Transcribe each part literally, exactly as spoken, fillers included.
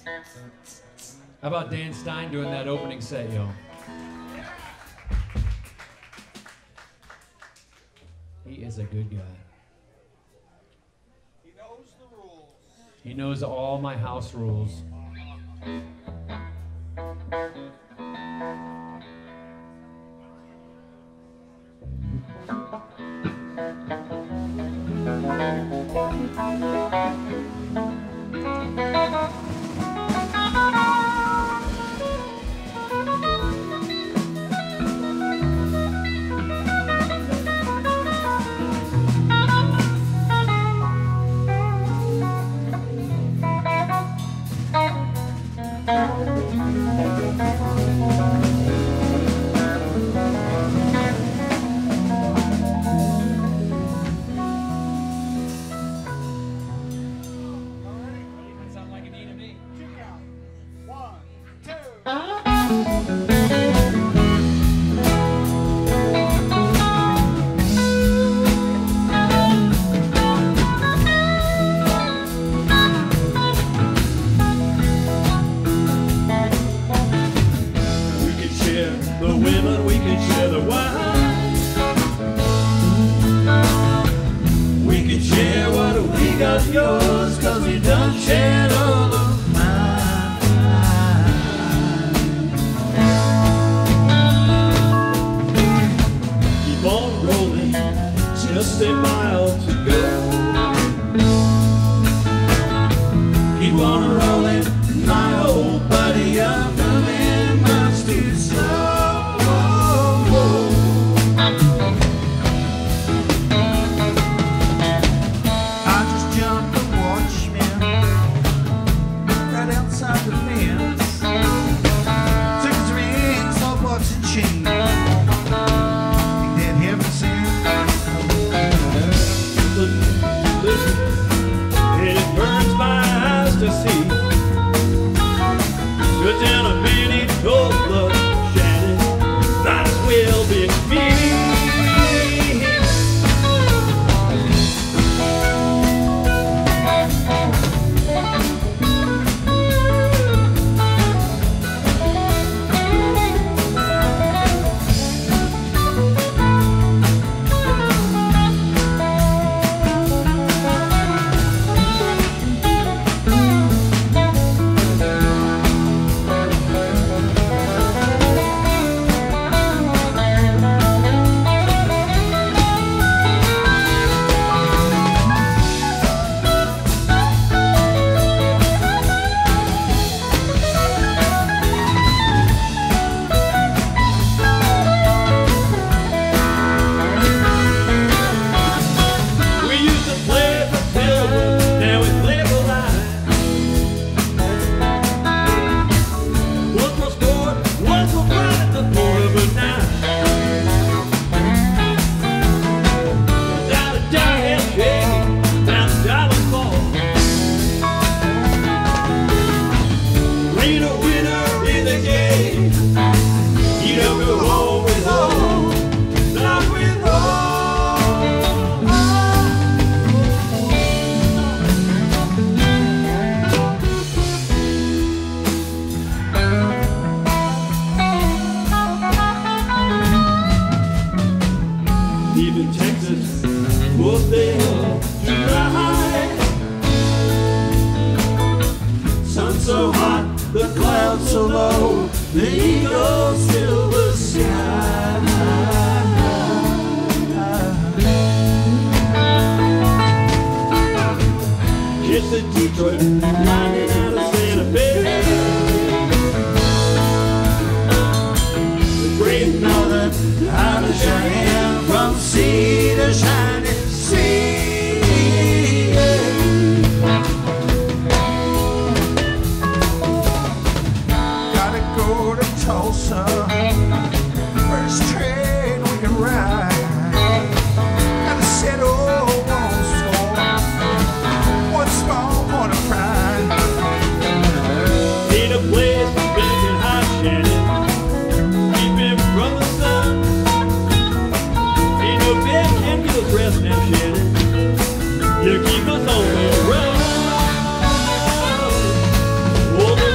How about Dan Stein doing that opening set, yo? He is a good guy. He knows the rules. He knows all my house rules. Yours, 'cause you done shared all of mine. Keep on rolling, just a mile to go. Keep on rolling, my old buddy, I'm moving much too slow. To see, good down a minute, cold blood, Shannon, might as well be me. Even Texas will fail to ride. Sun so hot, the clouds so low, the eagles fill the sky. Kiss the Detroit, lightning out of Santa Fe. The Great Northern, out of Cheyenne, from sea to shining sea. Gotta go to Tulsa, first train we can ride. Gotta settle one score, one small point of pride. Need a place to big and hot, Shannon, keep him from the sun. Ain't no bed can give us rest now, Shannon. You keep us on the run. Oh,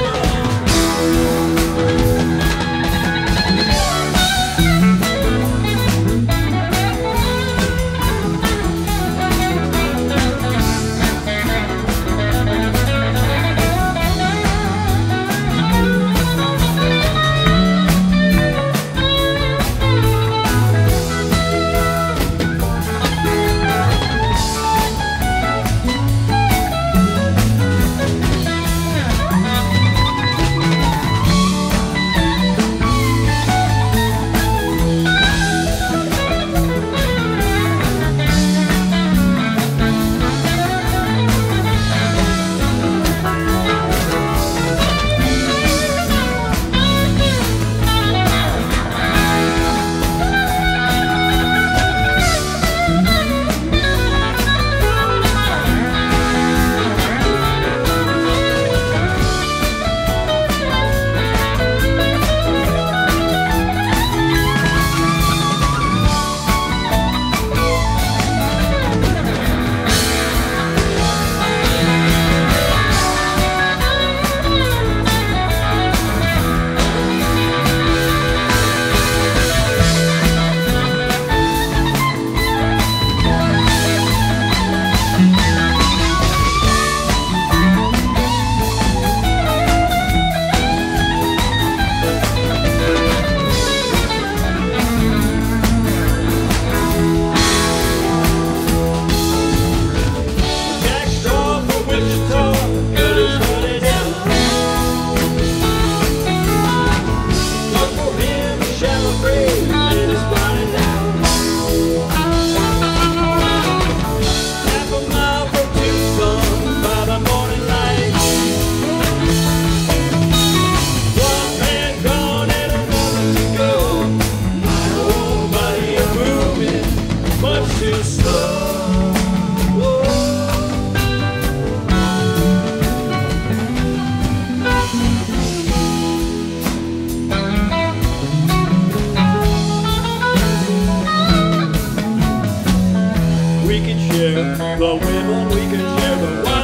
the women, we can share the wine.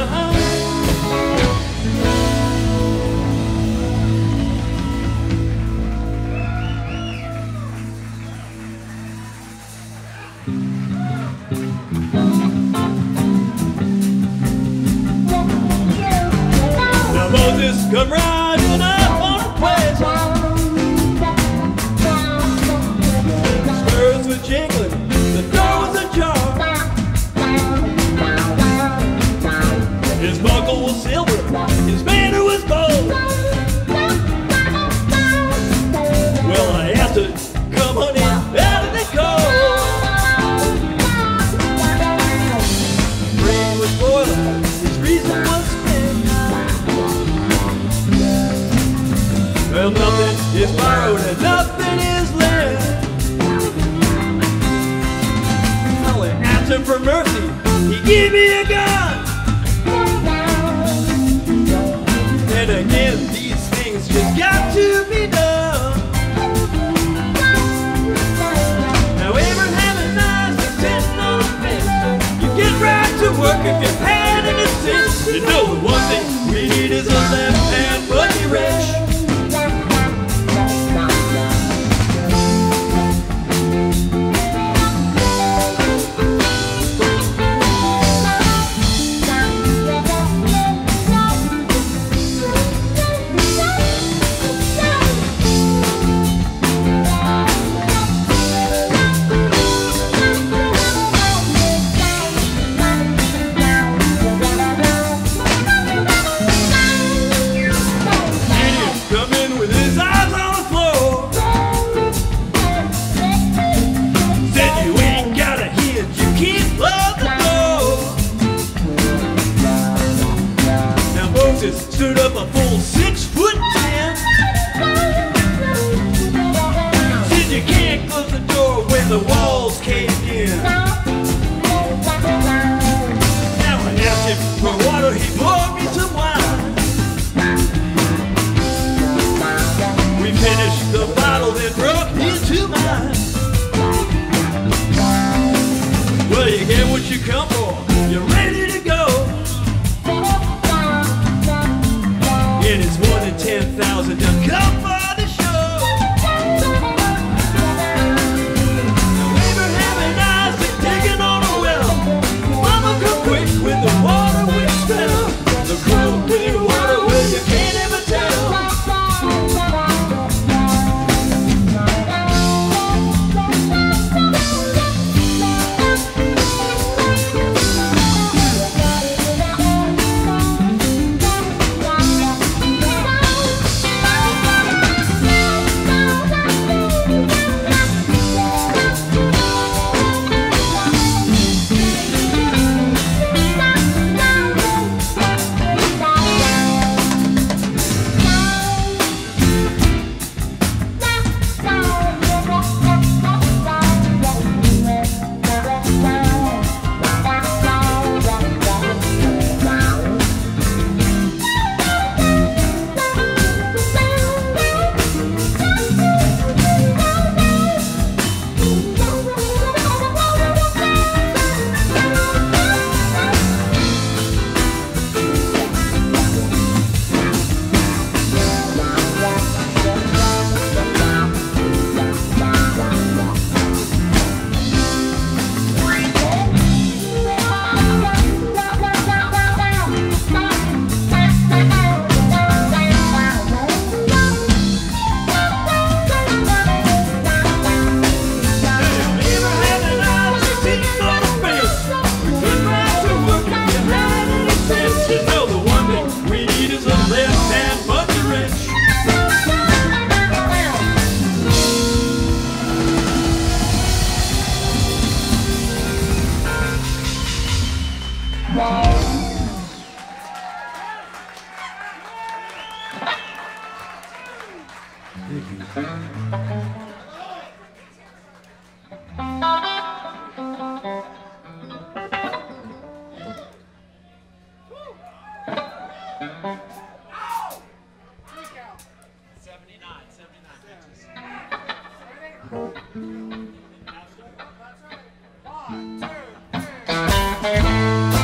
Now Moses come riding up on a place. Spurs were jingling, the door was ajar. His buckle was silver, his banner was gold. Well, I asked her, come honey, how did it go? Rain was boiling, his reason was spent. Well, nothing is borrowed and nothing is lent. I went after him for mercy, he gave me a gun. And again, these things just got to be done. Now Abraham and Isaac sitting on a fence. You get right to work if you've had any sense. You know the one thing we need is a left-hand buggy wrench. Stood up a full six foot ten. Said you can't close the door when the walls caved in. Now I asked him for water, he poured me some wine. We finished the bottle, then brought me to mine. Well, you get what you come for, you're ready to go. And it's one in ten thousand to come for the show. Now Abraham and Isaac digging on a well. Mama come quick with the water we smell. The cool clear water, well you can't ever tell. One, two, three.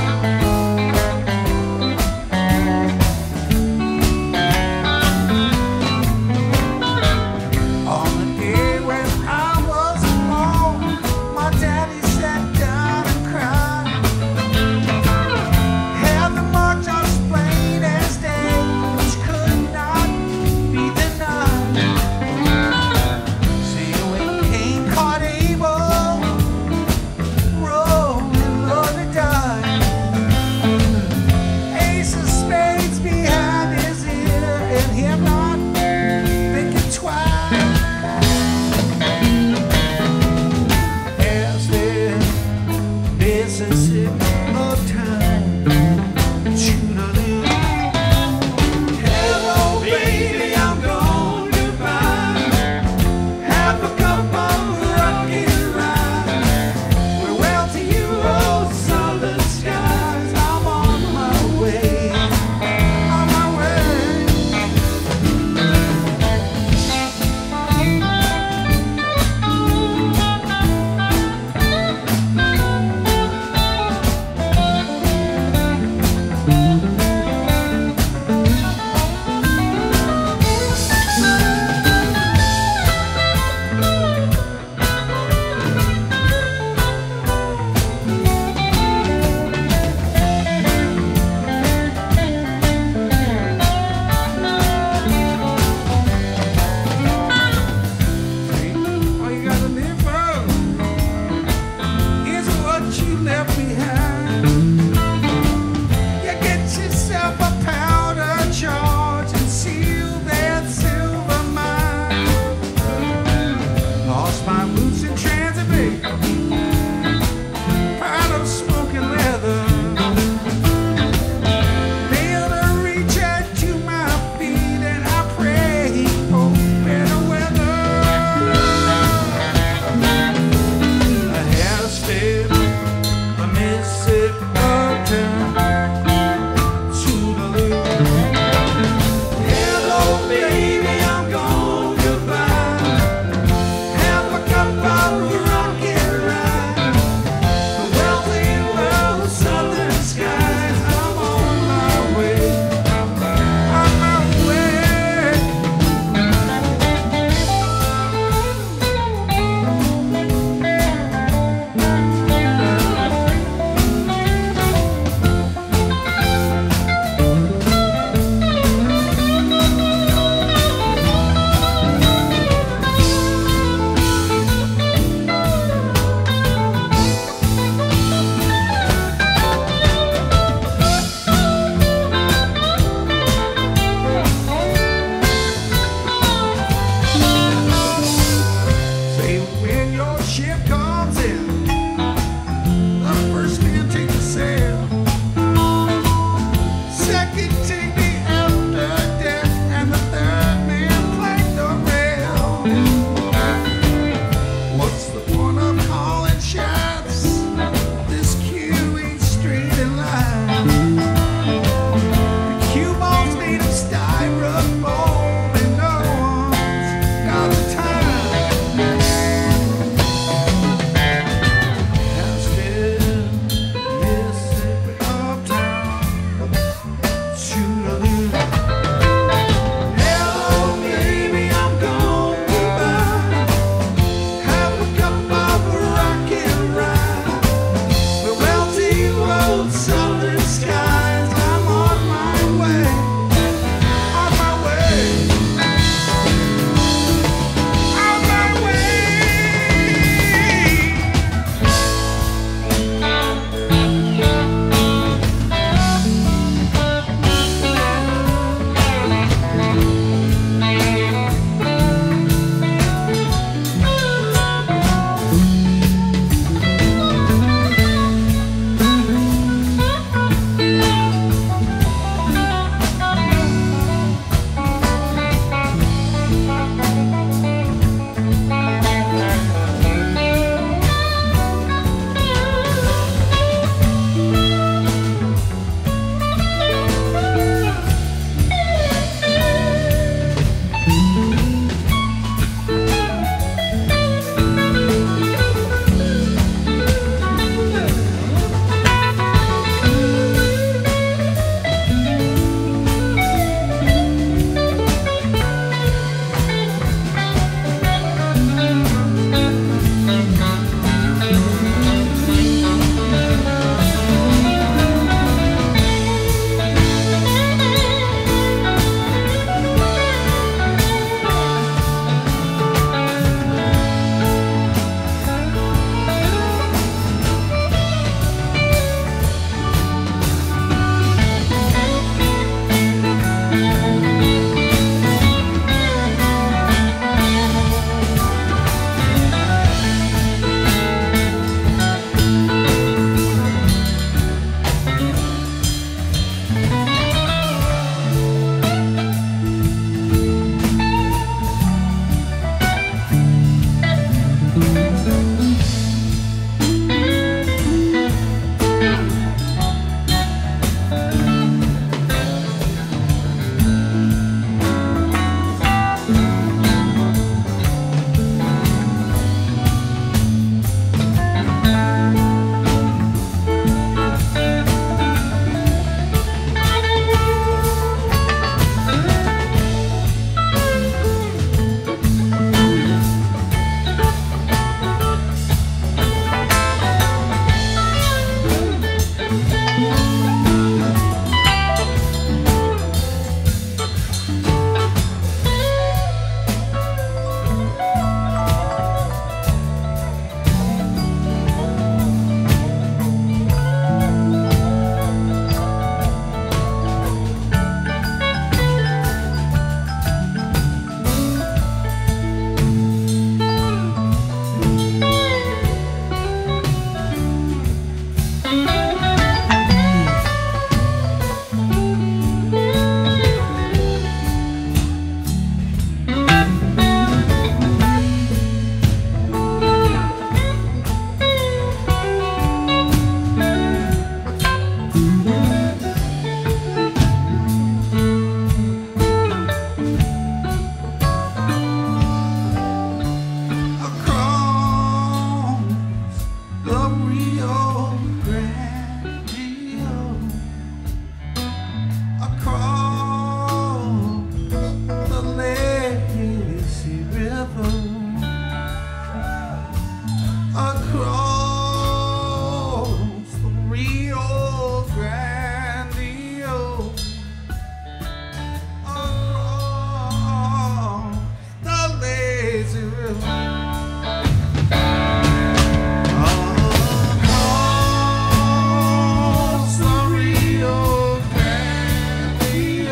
Across the Rio Grande,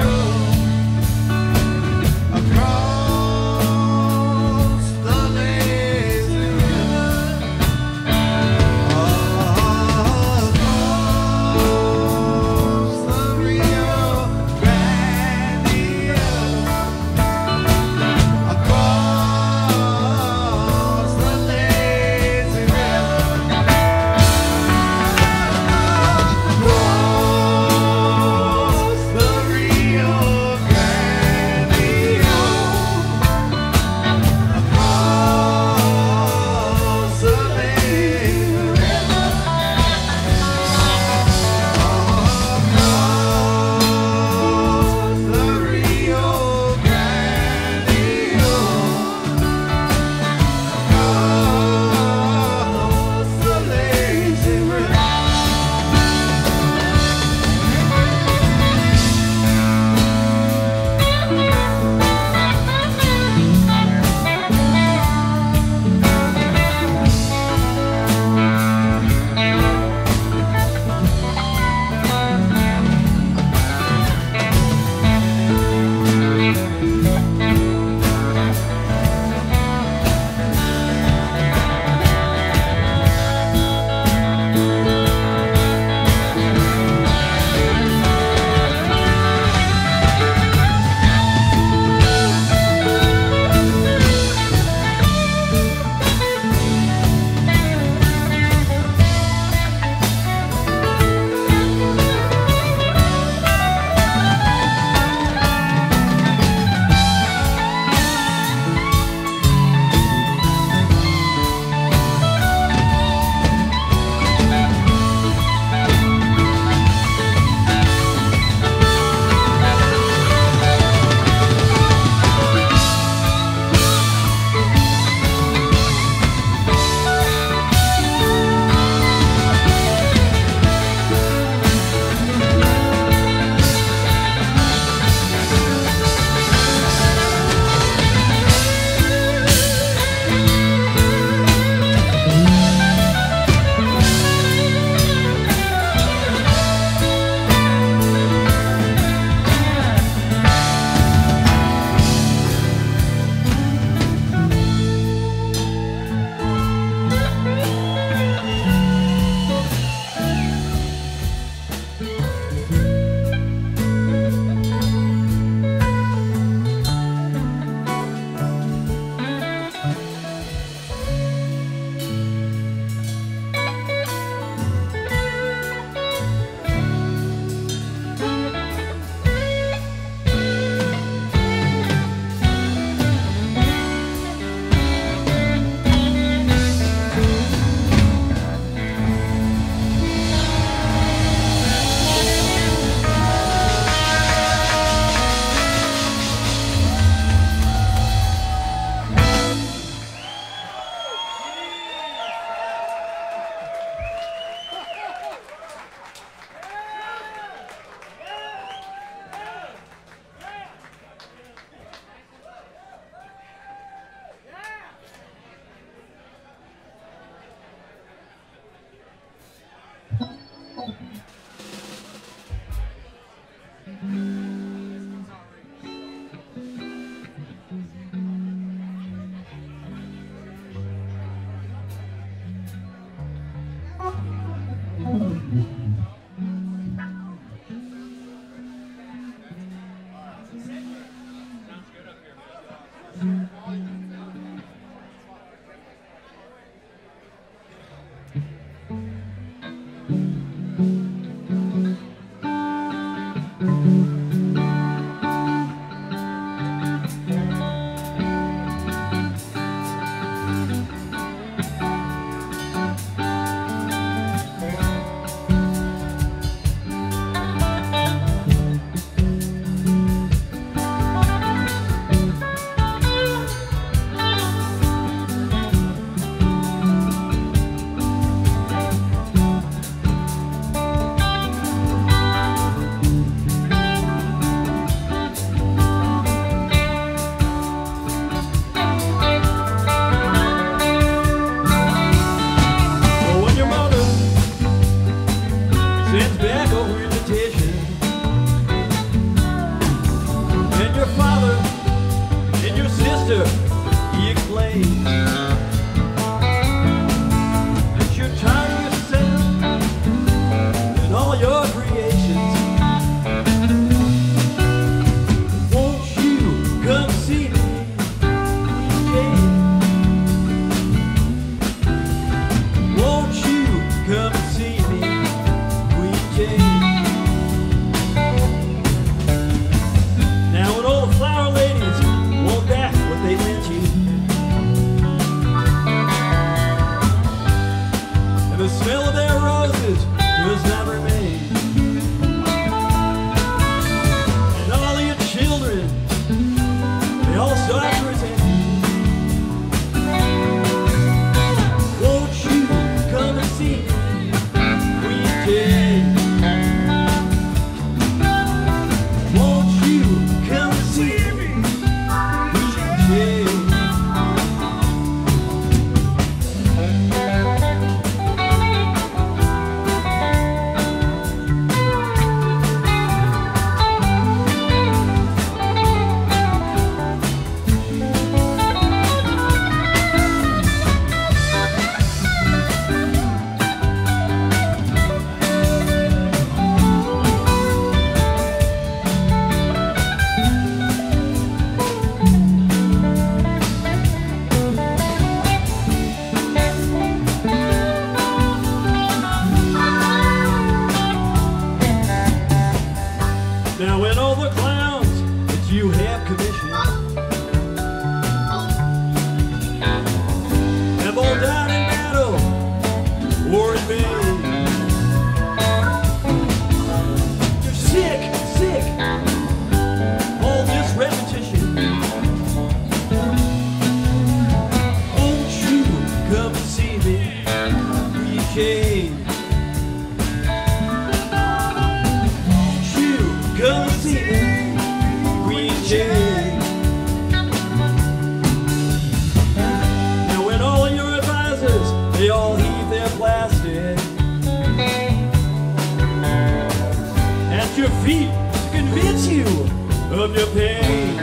across the lazy river, across the Rio Grande, across feet to convince you of your pain.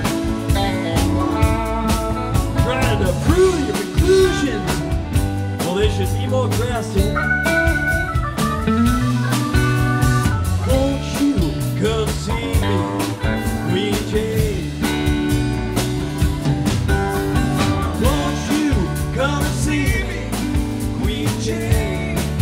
Trying to prove your conclusions, well, they should be more drastic. Won't you come see me, Queen Jane? Won't you come and see me, Queen Jane?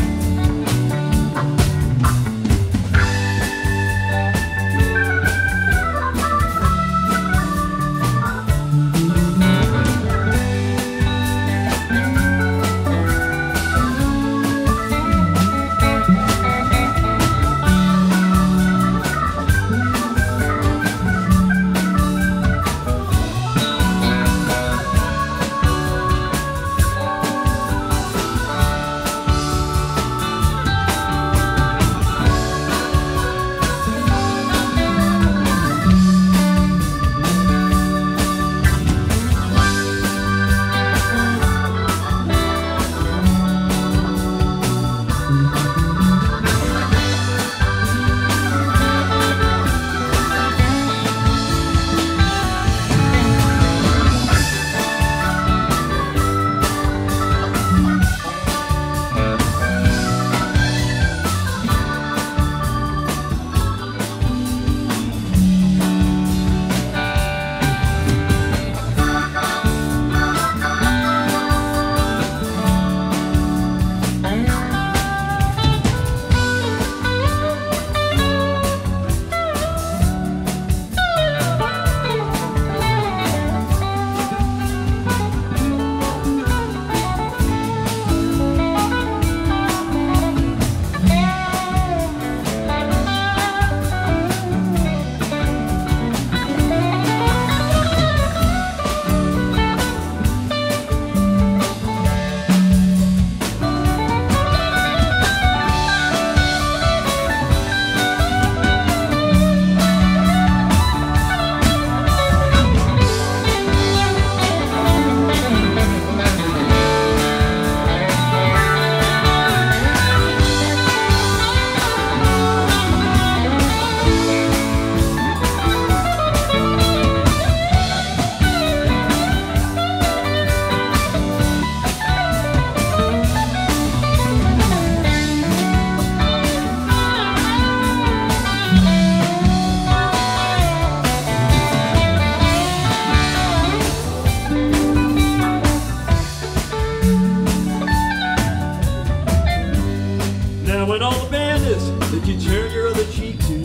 When all the bandits that you turn your other cheek to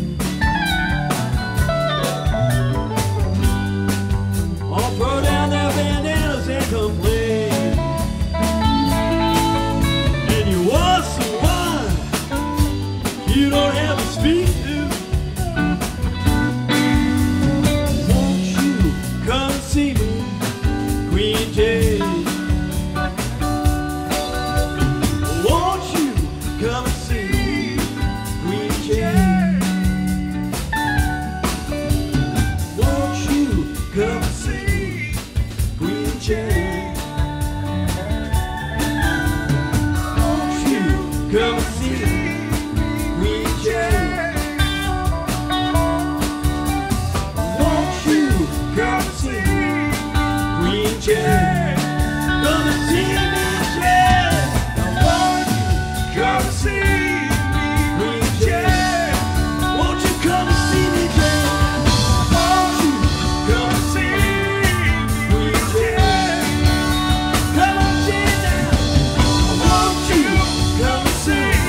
all throw down their bandanas and complain, and you want someone you don't have to speak to. Won't you come and see me, Queen Jane? Won't you come and see me, Queen Jane? Won't you come and see me, Queen Jane? Won't you come and see me, Queen Jane? Won't you come and see me, Queen Jane? Come and see me, Jane. Won't you come and see me, Queen Jane? Won't you come and see me, Jane? Won't you come and see me, Queen Jane? Come on, Jane, now. Won't you come and see me?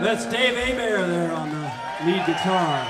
That's Dave Hebert there on the lead guitar.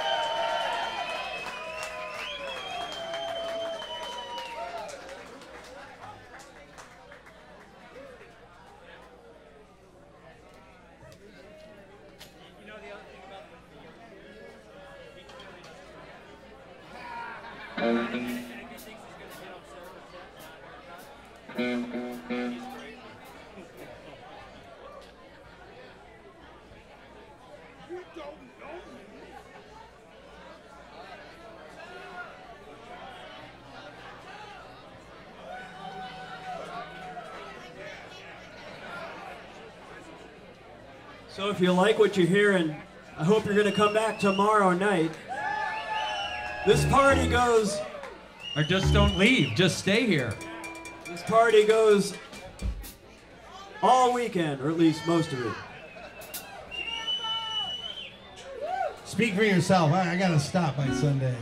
So if you like what you're hearing, I hope you're going to come back tomorrow night. This party goes... Or just don't leave. Just stay here. This party goes all weekend, or at least most of it. Speak for yourself. I, I gotta stop by Sunday.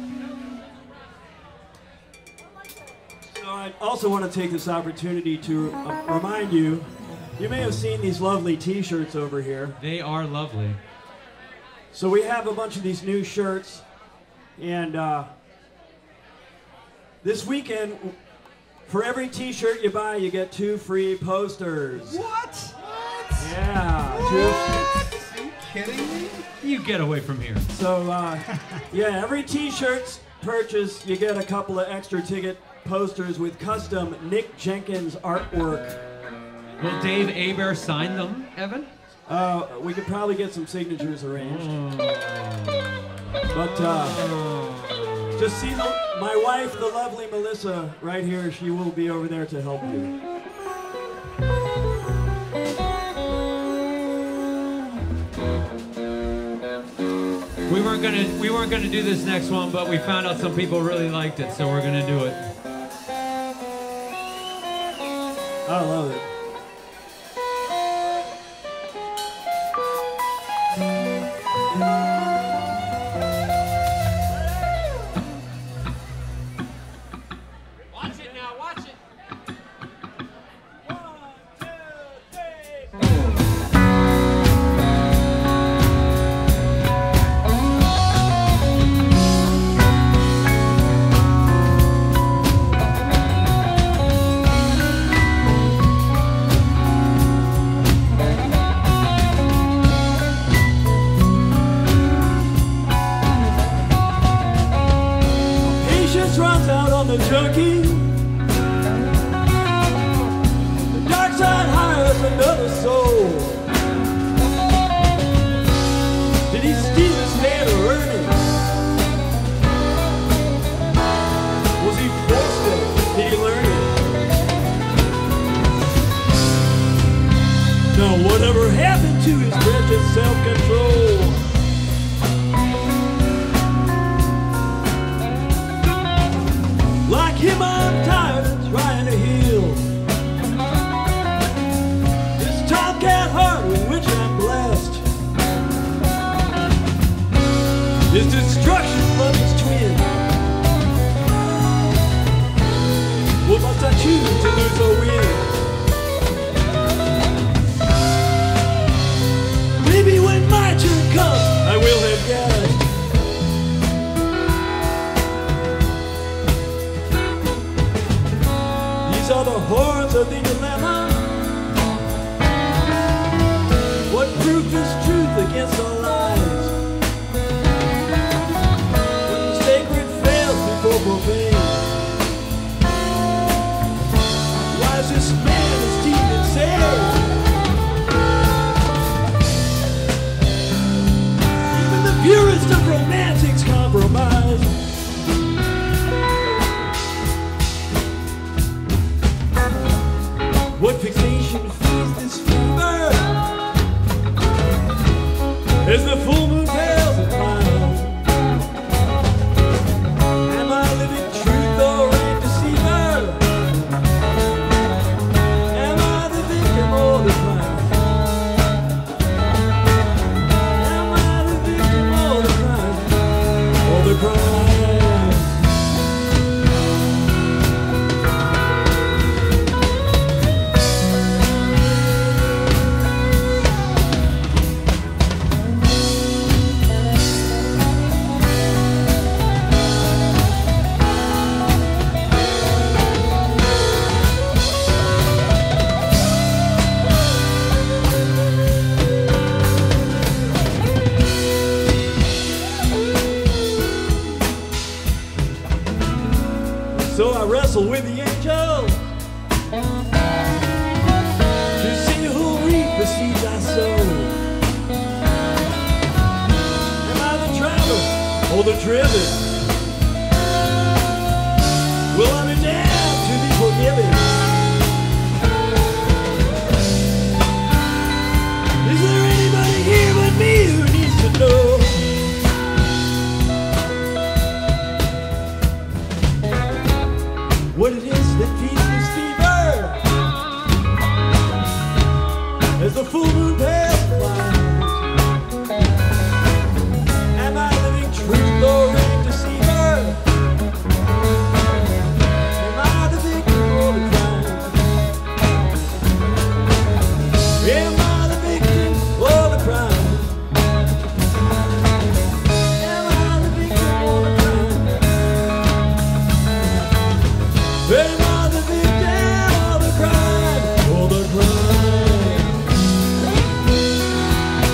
So I also want to take this opportunity to uh, remind you, you may have seen these lovely t-shirts over here. They are lovely. So we have a bunch of these new shirts, and uh, this weekend, for every t-shirt you buy, you get two free posters. What? What? Yeah. What? Two. Are you kidding me? You get away from here. So, uh, yeah, every t-shirt purchase, you get a couple of extra ticket posters with custom Nick Jenkins artwork. Will Dave Hebert sign them, Evan? Uh, we could probably get some signatures arranged. But, uh, just see the, my wife, the lovely Melissa, right here. She will be over there to help you. We weren't gonna we weren't gonna do this next one, but we found out some people really liked it, so we're gonna do it. I love it. Watch it now, watch it. Patience runs out on the junkie. The dark side hires another soul. Did he steal his head or earn it? Was he forced it? Did he learn it? Now whatever happened to his precious self-control? Like him, I'm tired of trying to heal this tomcat heart with which I'm blessed. His destruction from its twin. What must I choose to lose or win? Maybe when my turn comes, I will have gathered. These are the horns of the dilemma. What proof is truth against all lies? When the sacred fails before profane, wisest man is deep insane. Even the purest of romantics compromise. What fixation feeds this fever? As the full moon veils and clouds, am I living truth or a deceiver? Am I the victim or the crime? Am I the victim or the crime? Or the crime? know. Am I the driver or the driven? Will I be damned to be forgiven? Is there anybody here but me who needs to know what it is that keeps this fever as the full moon pales the clouds? Am I living truth or in deceiver? Am I the victim or the crime? Am I the victim or the crime? Am I the victim or the crime? Am I the victim or the crime? Or the crime?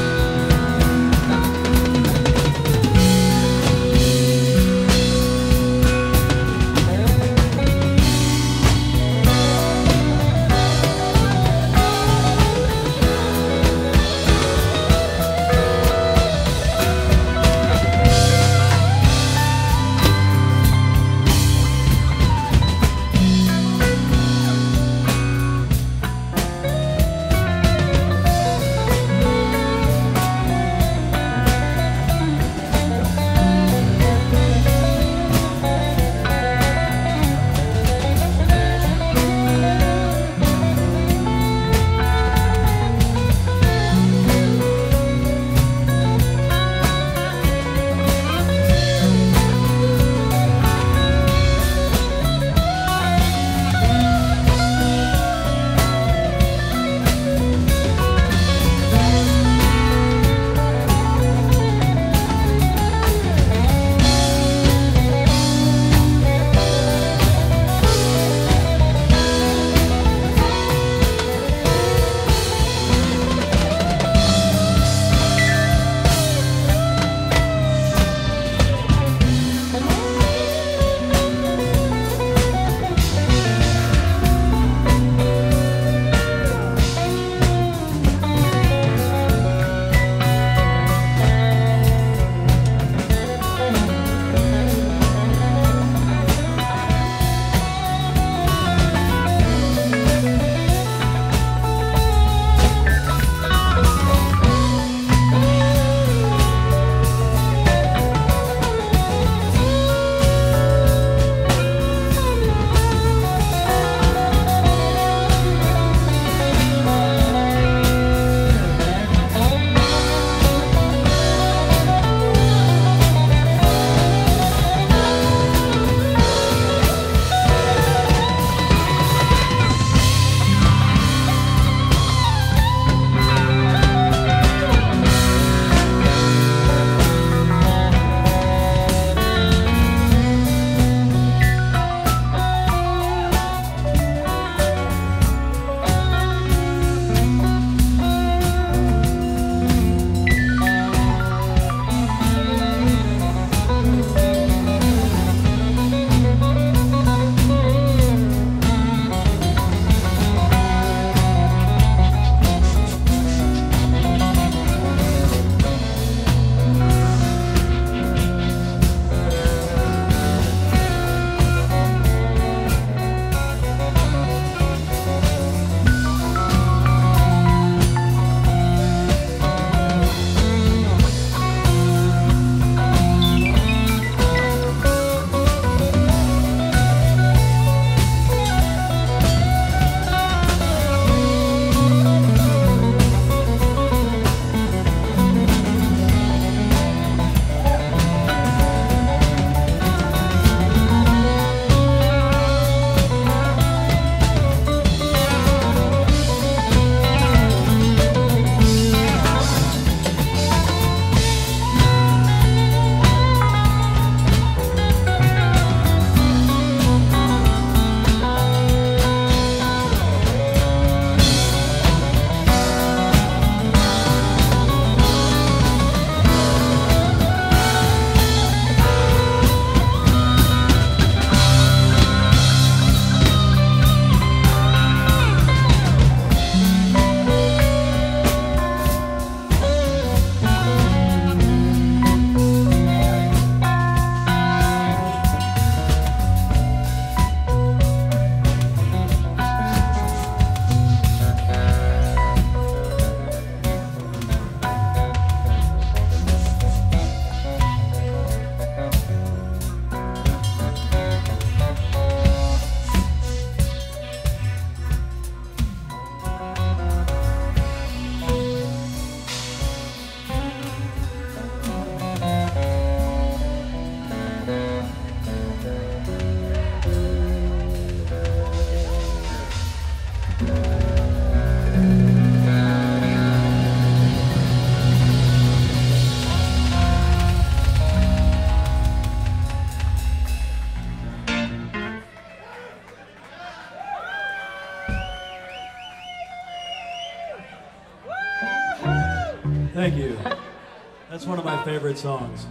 Thank you. That's one of my favorite songs.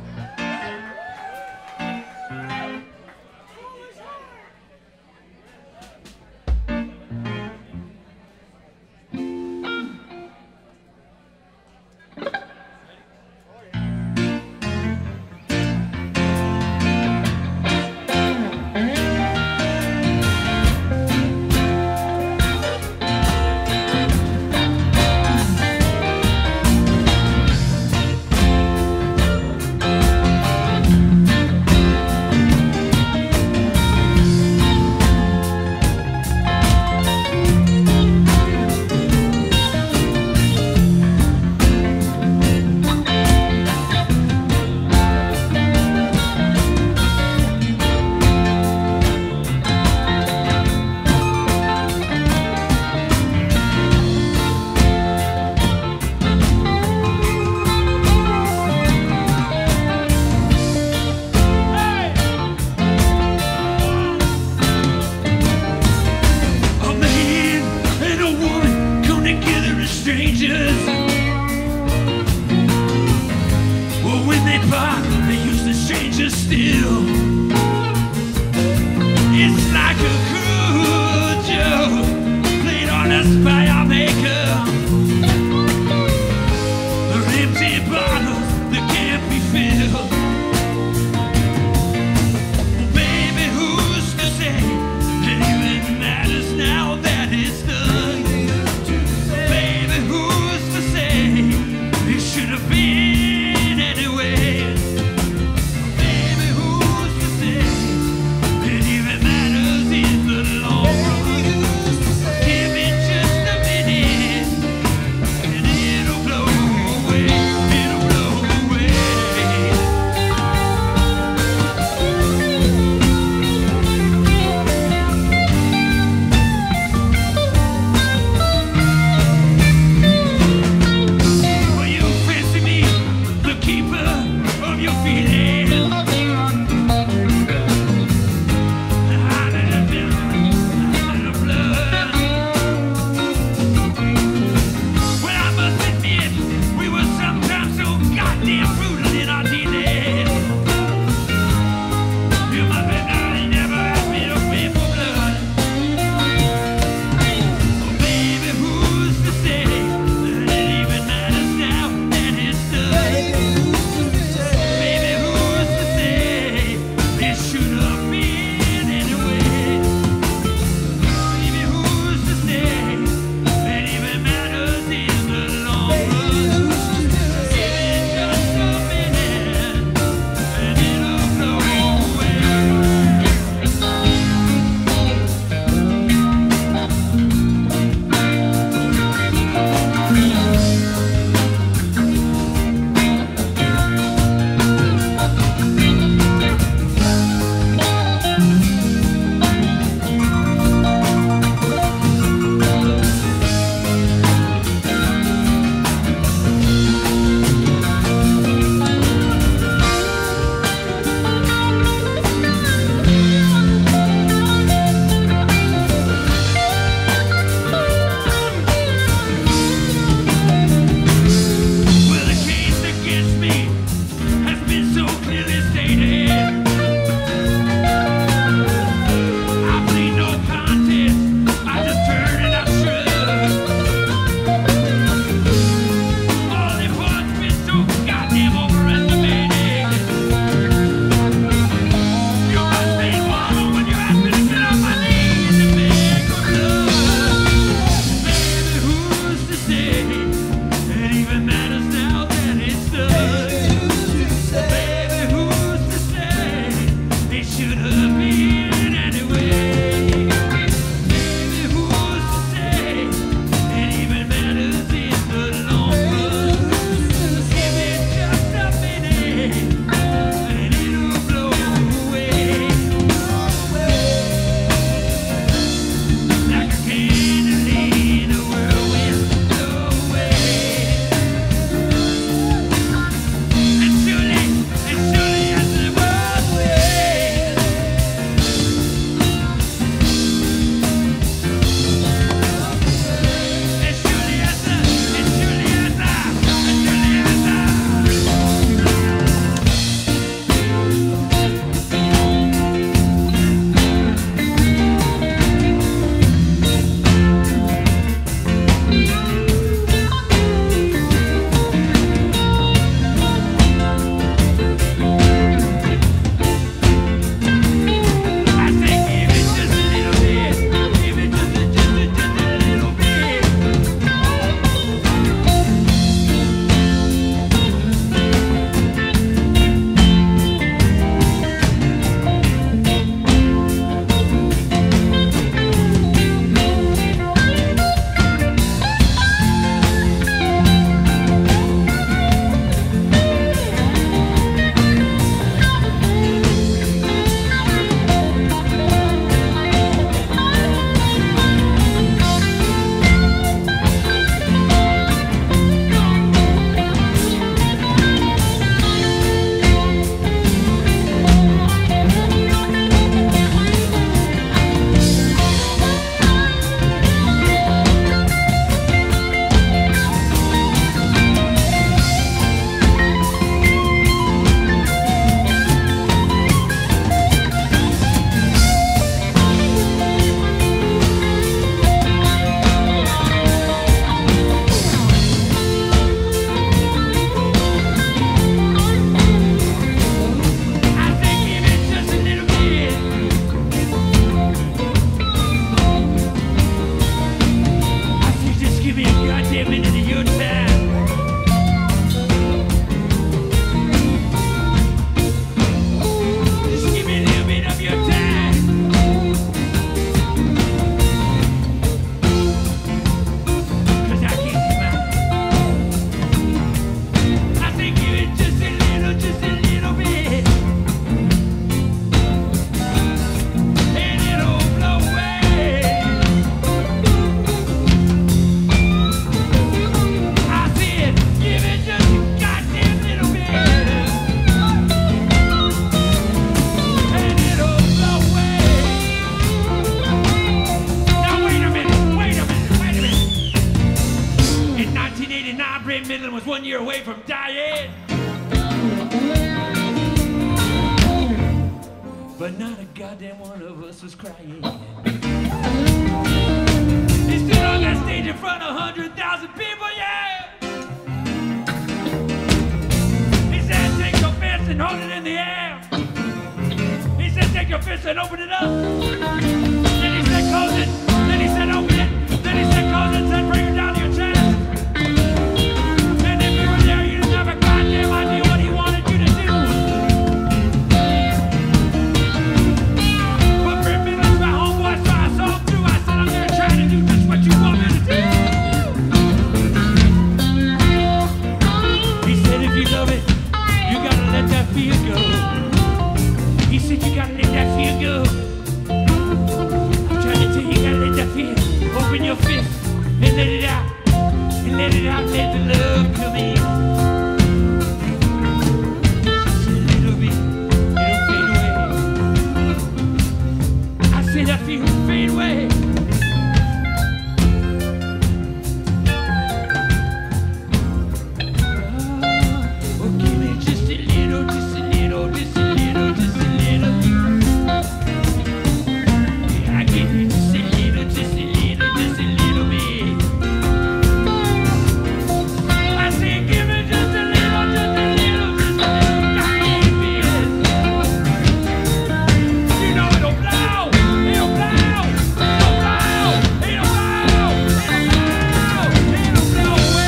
Should have been anyway. Baby, who's Brent Midland was one year away from dying. But not a goddamn one of us was crying. He stood on that stage in front of a hundred thousand people, yeah! He said, take your fist and hold it in the air. He said, take your fist and open it up. Then he said, close it. Then he said, open it. Then he said, close it. Said, bring it down to your chest. And if you were there, you didn't have a goddamn idea what he wanted you to do. But Brent Midland's my homeboy, so I saw him through. I said, I'm gonna try to do just what you want me to do. He said, if you love it, you gotta let that feel go. He said, you gotta let that feel go. I'm trying to tell you, you gotta let that feel. Open your fist and let it out. And let it out, let the love come in. Just a little bit, it'll fade away. I said that feel fade away. Oh, oh, give me just a little, just a little, just a little, just a little. Yeah, I give you just a little, just a little, just a little bit. I say give me just a little, just a little, just a little goddamn bit. You know it'll blow, it'll blow, it'll blow, it'll blow, it'll blow, it'll blow away.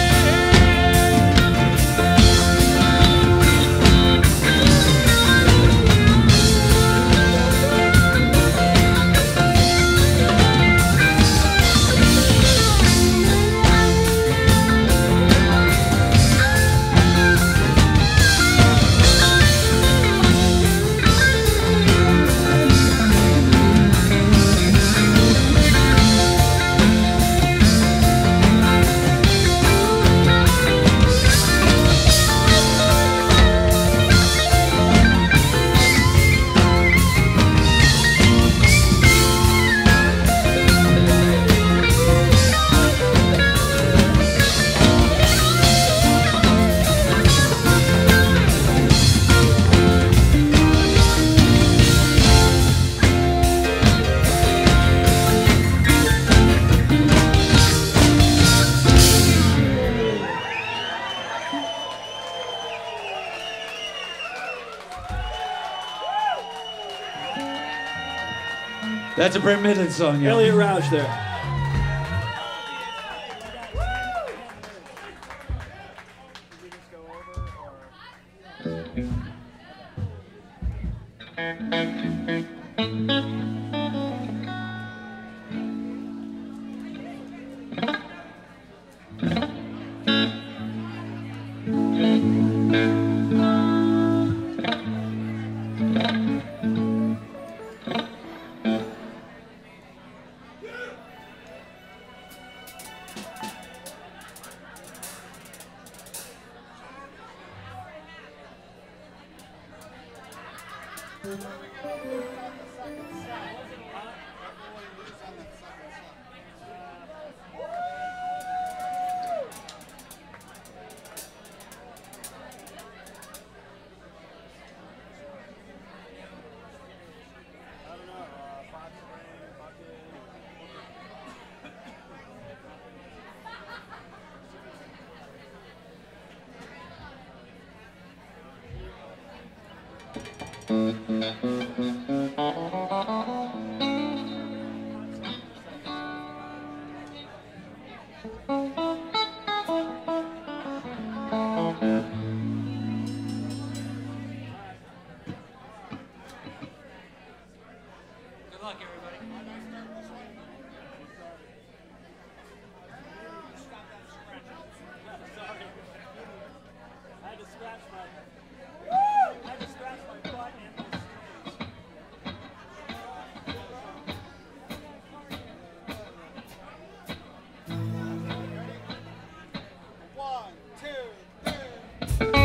That's a Brent Midland song, yeah. Elliot Roush there. Good luck, everybody. I had to scratch my, I had to scratch my butt and my One, two, three.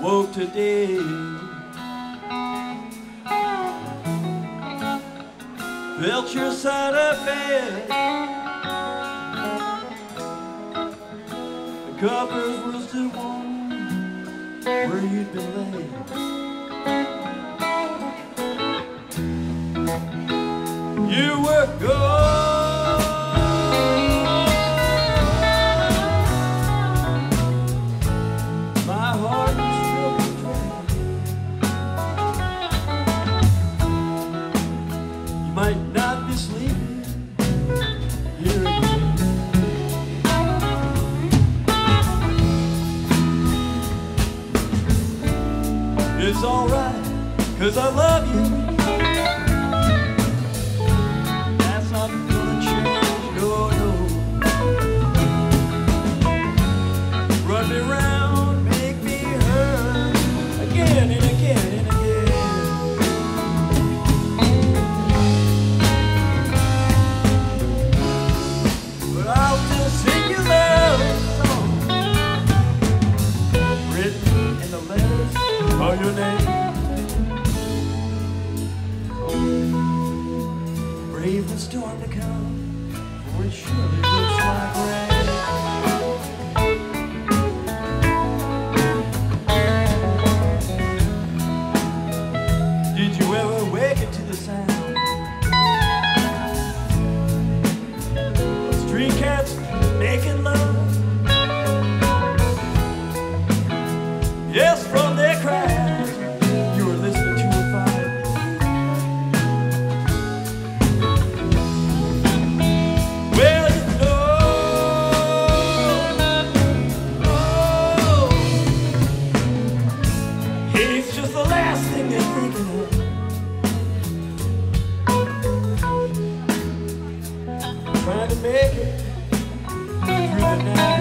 woke today. Felt your side of bed. The covers were still warm where you'd been laid. You were gone. My heart was still betrayed. You might not be sleeping here again. It's alright, 'cause I love you. That's not gonna change, no, no. Run me round, make me hurt again and again and again. But I'll still sing your love song, written in the letters of your name. Brave the storm to come, for it surely looks like rain. Did you ever wake to the sound of street cats making love? Yes, from their cries you were listening to a fire. Well, you know, oh, it's just the last thing they're thinking of. Trying to make it through the night.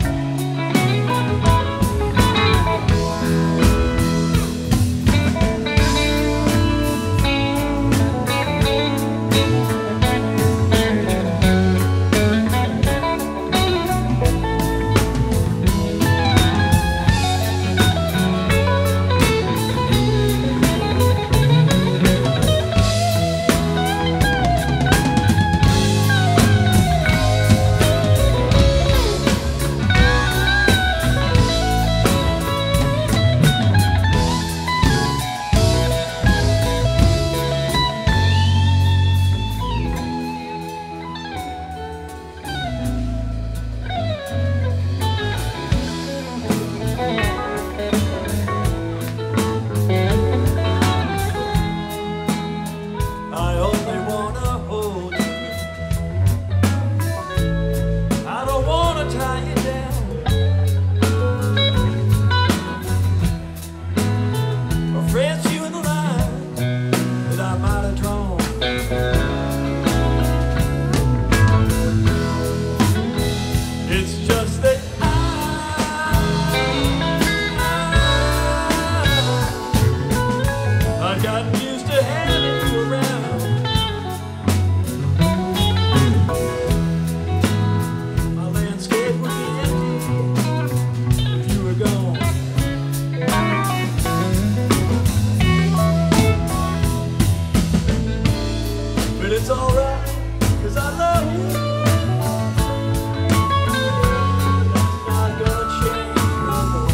It's alright, 'cause I love you. That's not gonna change no more.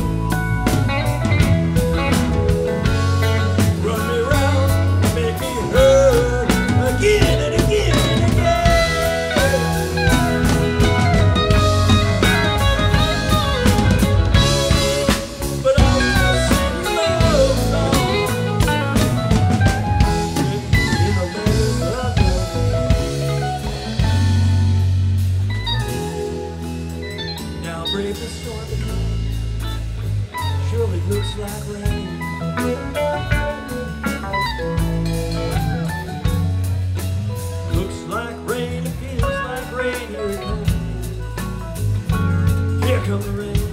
Run me round, make me hurt again and again and again. But I'll still sing your love song. In the letters of brave the storm to come, surely looks like rain. Looks like rain, it feels like rain. Here it comes, here comes the rain.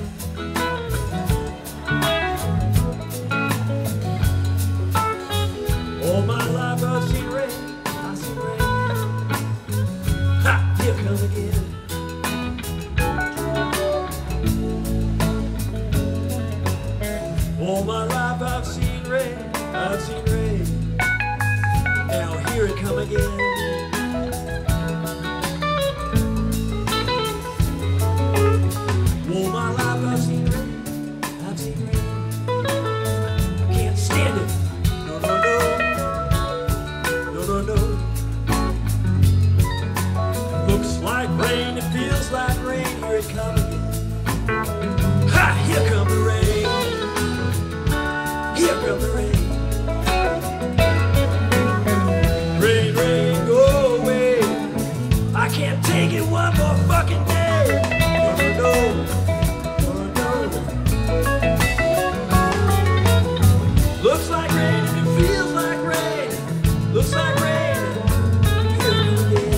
All my life I've seen rain, I've seen rain. Ha! Here comes again. All again. All my life I've seen rain, I've seen rain. Can't stand it. No, no, no. No, no, no. It looks like rain, it feels like rain. Here it comes again. Ha! Here come the rain. Here come the rain. Rain, rain, go away. I can't take it one more fucking day. No, no, no. No, no. Looks like rain and it feels like rain. Looks like rain. Here it comes again.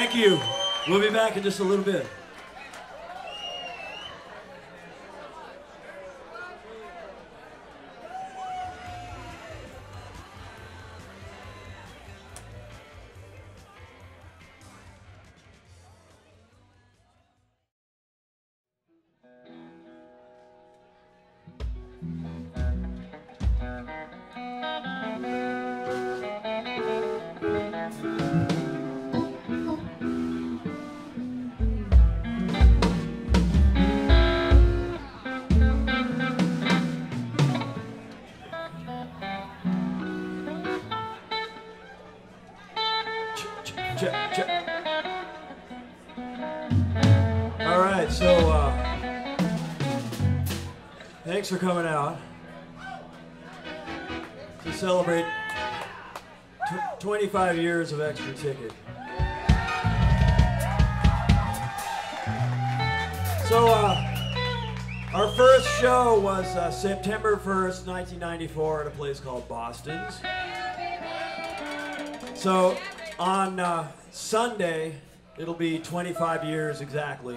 Thank you. We'll be back in just a little bit. Check, check. All right, so uh, thanks for coming out to celebrate tw- twenty-five years of Extra Ticket. So uh, our first show was uh, September first, nineteen ninety-four at a place called Boston's. So on uh, Sunday, it'll be twenty-five years exactly.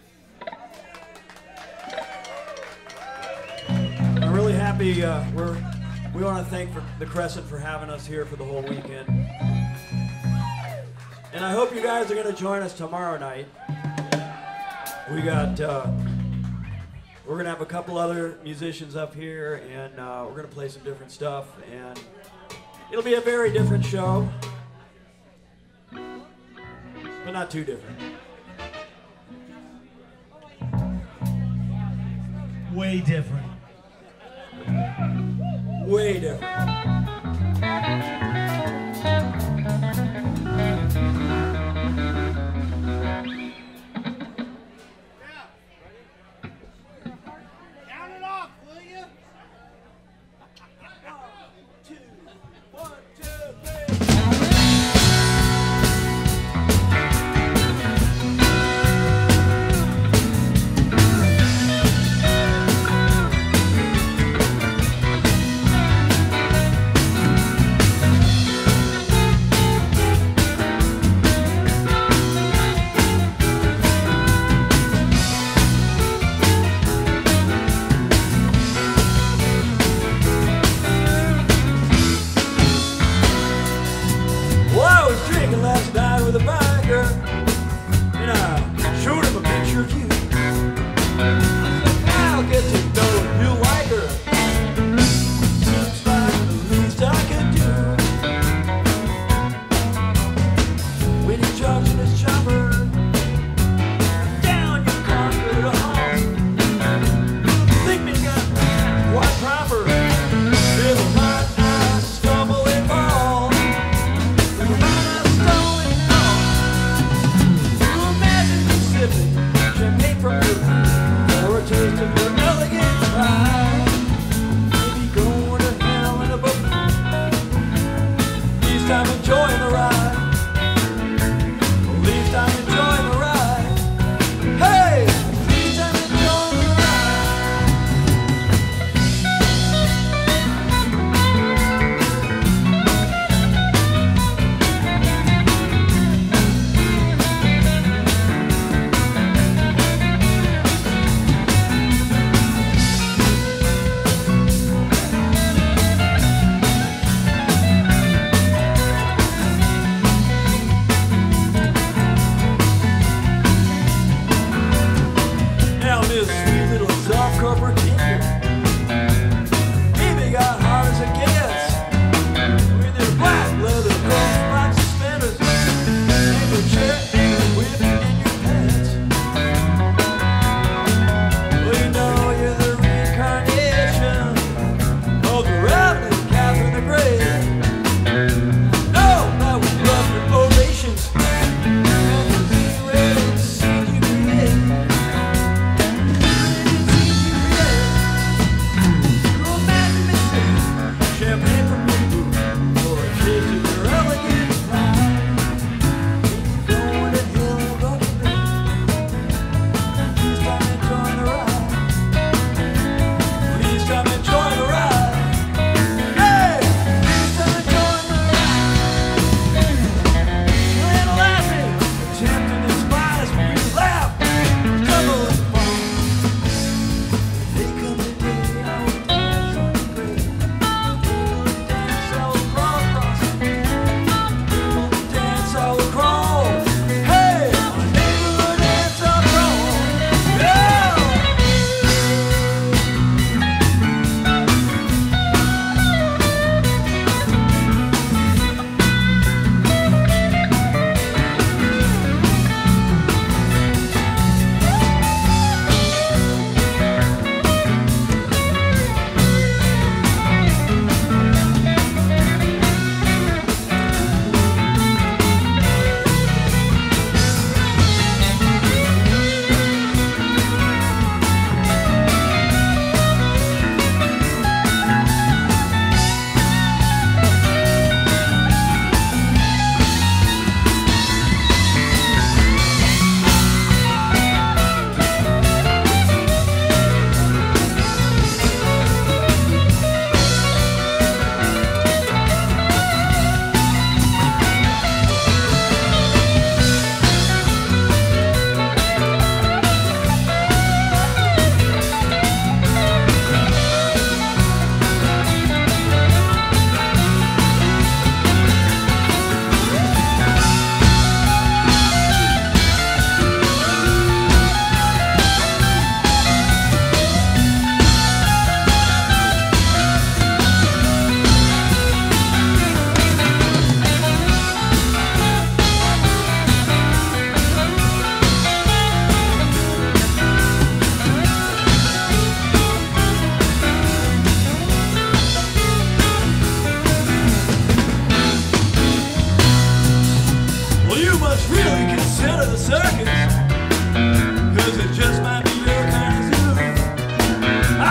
I'm really happy. Uh, we're we want to thank for the Crescent for having us here for the whole weekend, and I hope you guys are going to join us tomorrow night. We got uh, we're going to have a couple other musicians up here, and uh, we're going to play some different stuff, and it'll be a very different show. But not too different. Way different. Way different.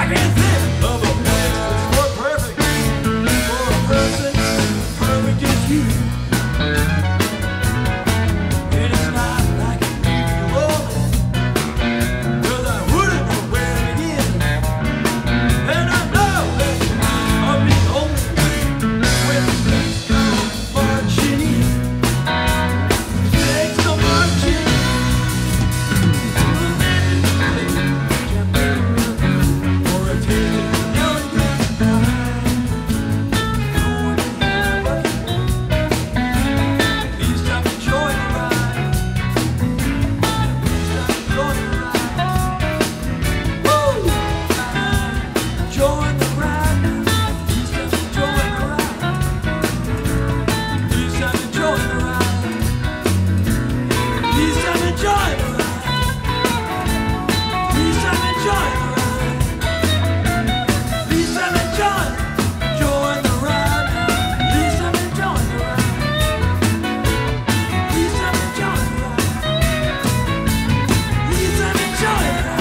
I can't think of a place that's more perfect for a person perfect as you. And it's not like a New Orleans, 'cause I wouldn't know where to begin. And I know that I'm the only one with this kind of marching in. Takes the marching for a taste of young good time. At least I'm enjoying the ride. At least I'm enjoying the ride. Woo! I'm enjoying the ride. At least I'm enjoying the ride. At least I'm enjoying the ride. At least I'm enjoying the ride. At least I'm enjoying the ride. At least I'm enjoying, enjoying the ride. At least I'm enjoying the ride. At least I'm enjoying the ride. At least I'm enjoying the ride.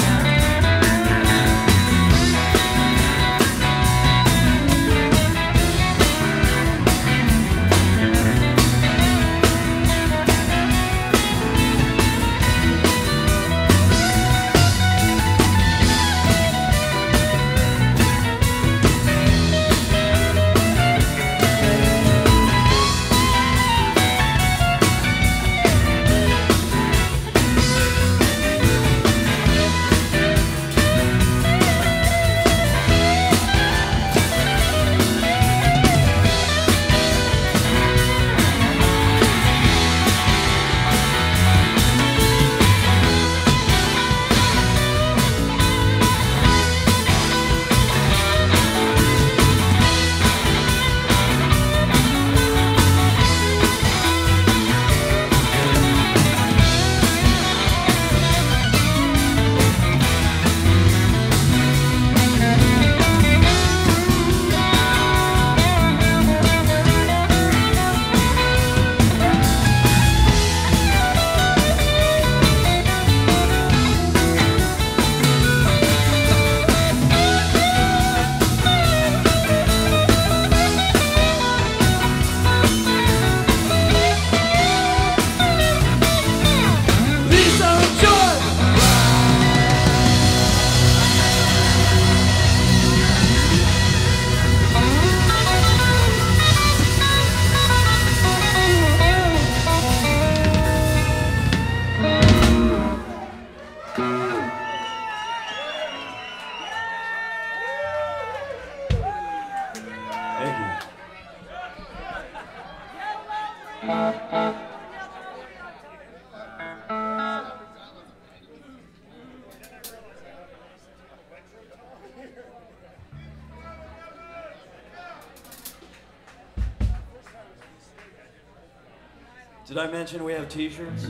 At least I'm enjoying the Thank you. Did I mention we have t-shirts?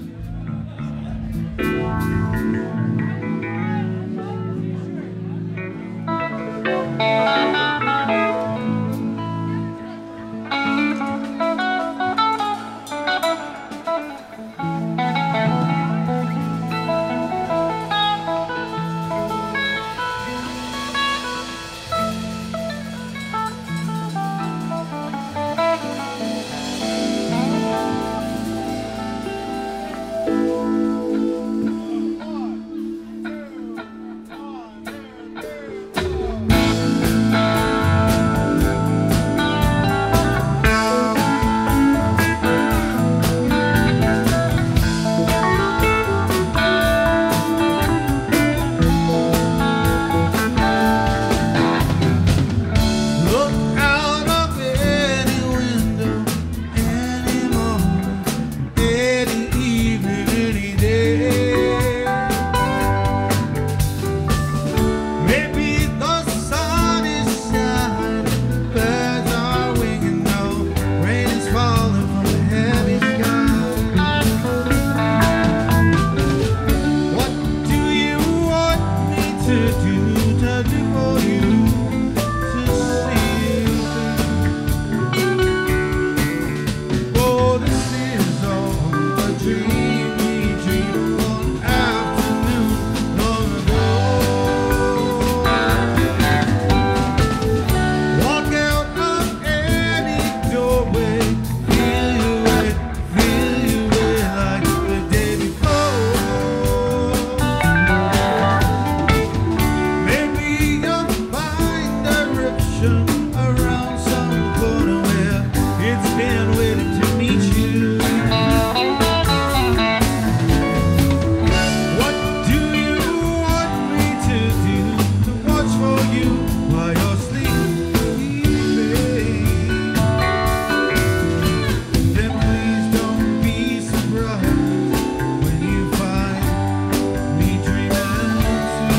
ocean around some corner where it's been waiting to meet you. What do you want me to do to watch for you while you're sleeping? Then please don't be surprised when you find me dreaming too.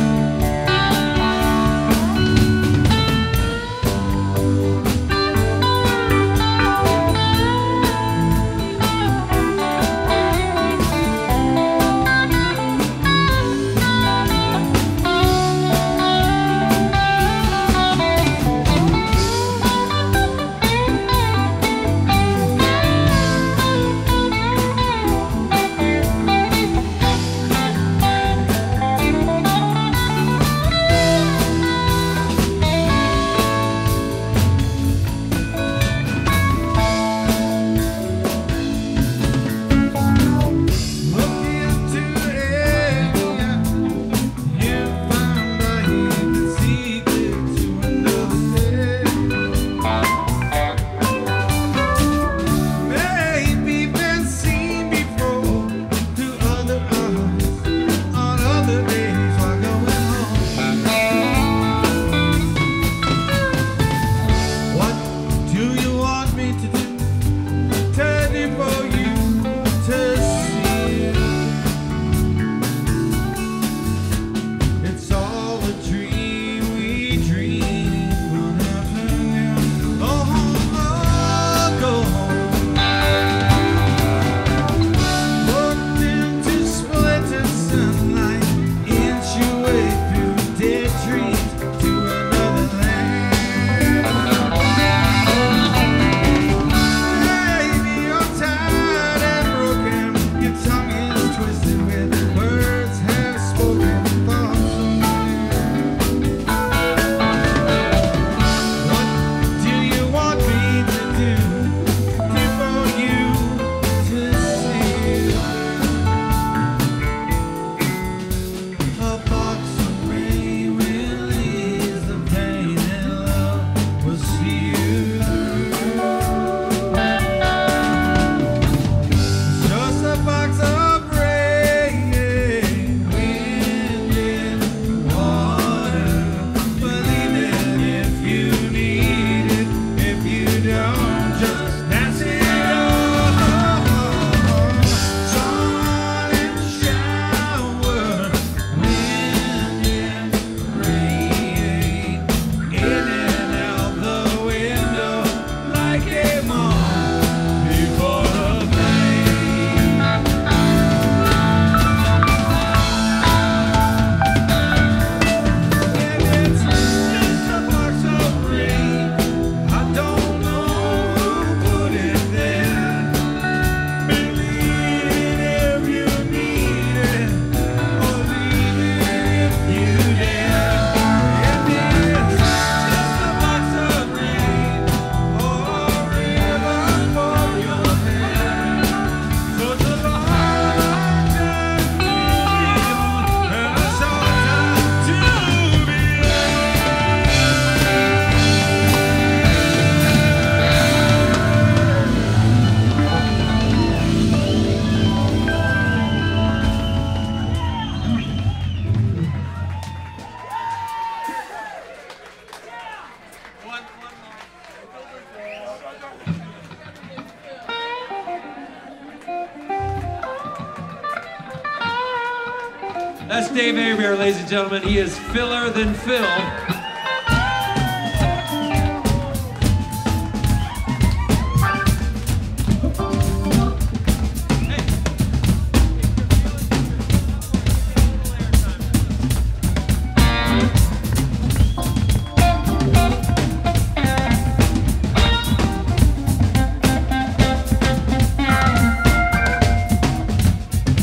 That's Dave Avery, ladies and gentlemen. He is Filler Than Phil.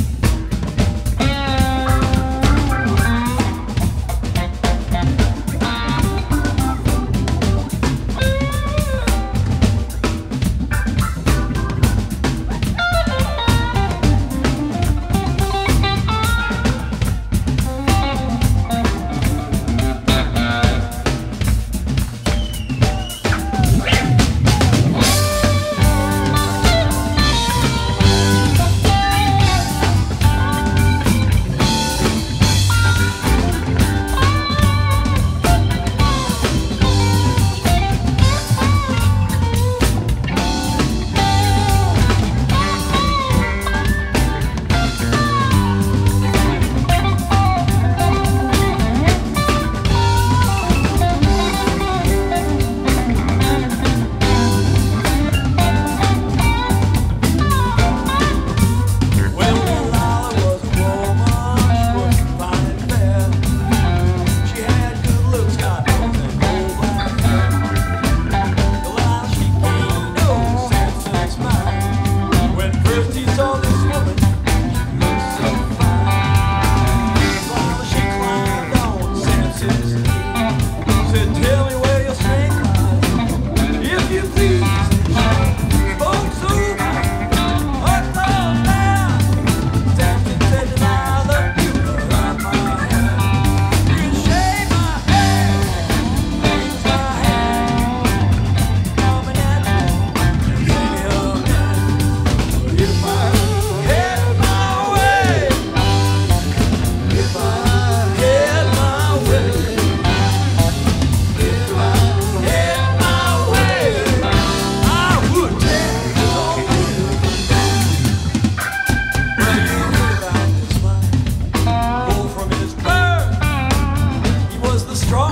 Thank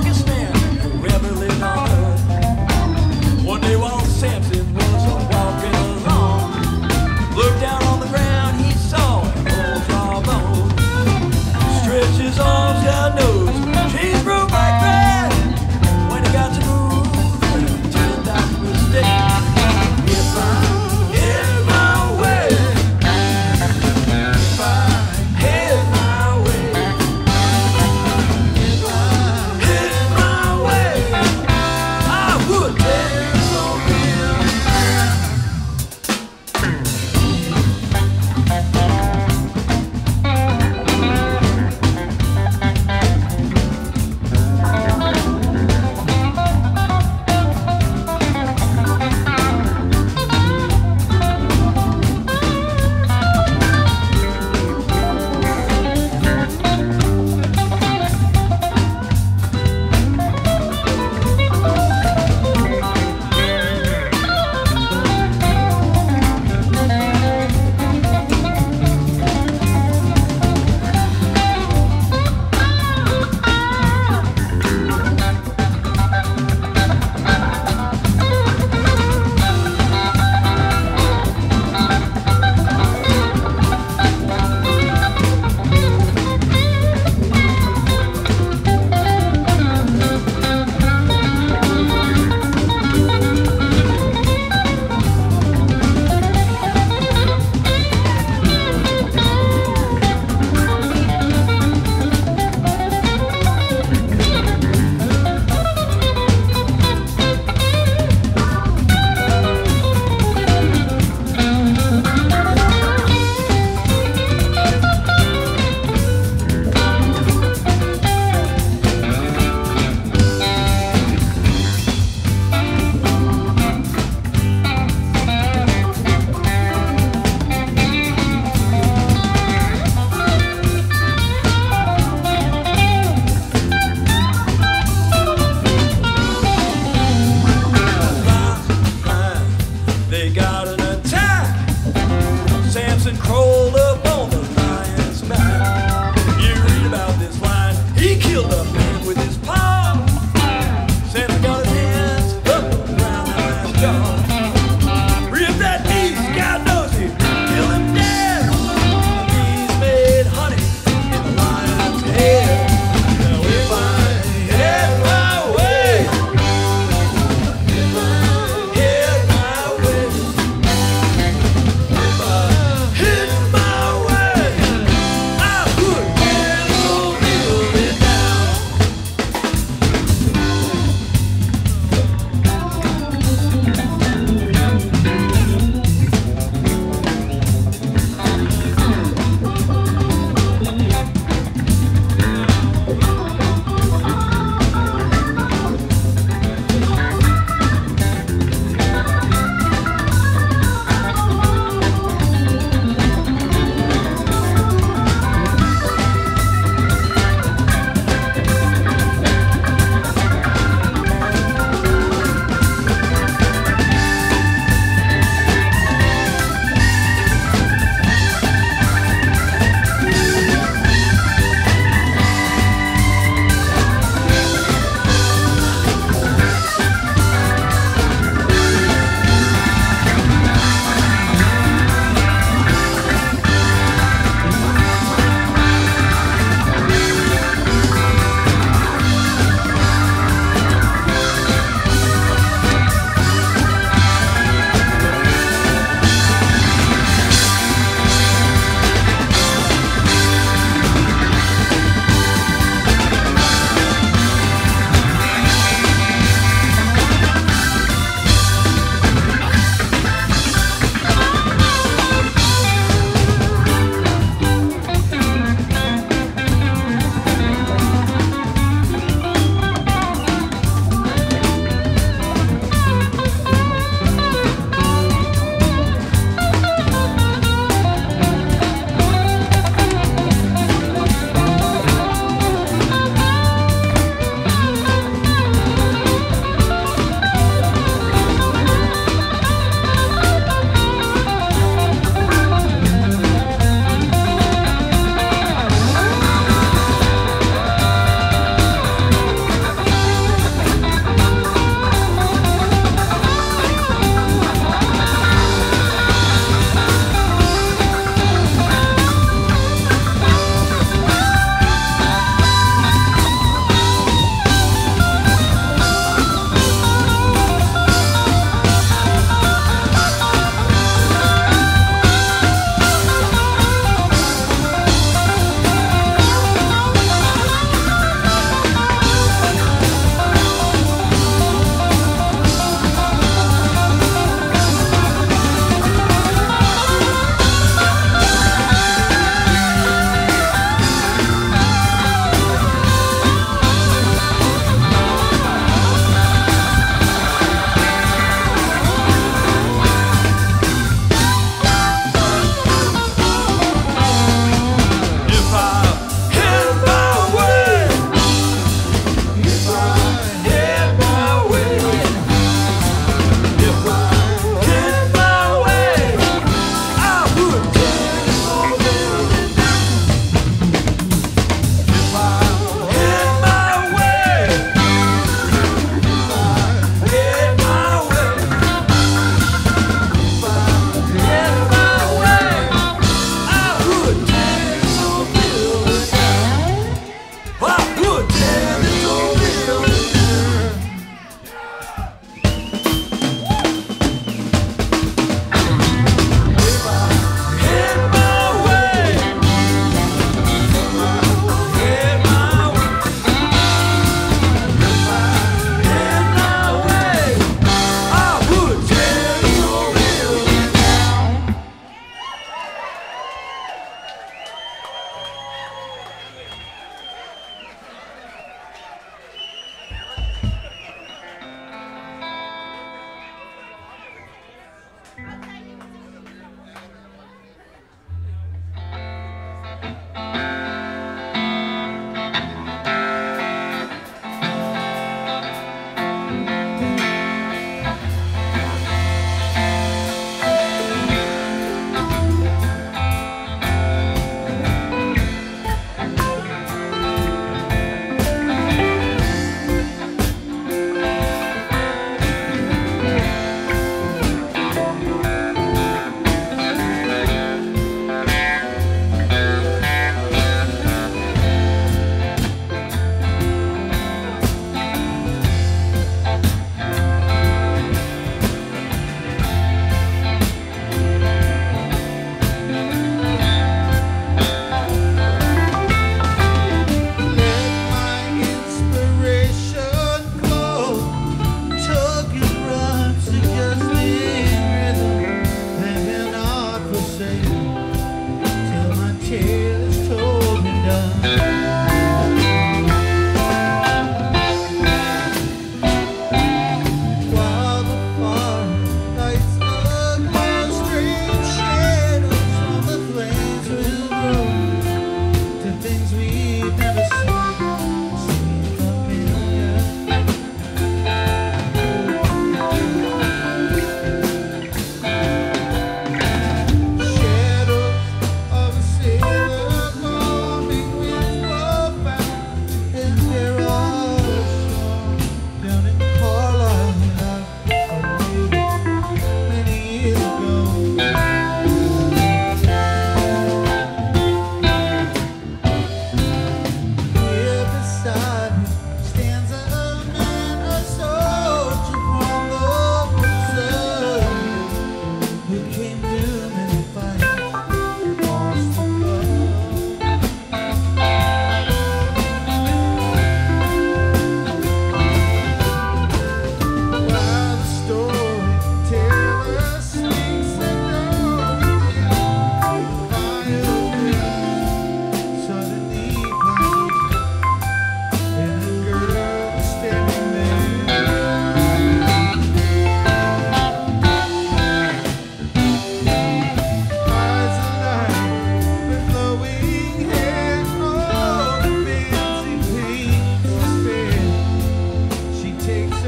strongest man who ever lived on earth. One day while Samson was walking along, looked down on the ground, he saw an old dry bone. Stretched his arms down, nose, chains broke like grass. When he got to move, till that mistake. If I hit my way, if I hit my way, if I hit my way,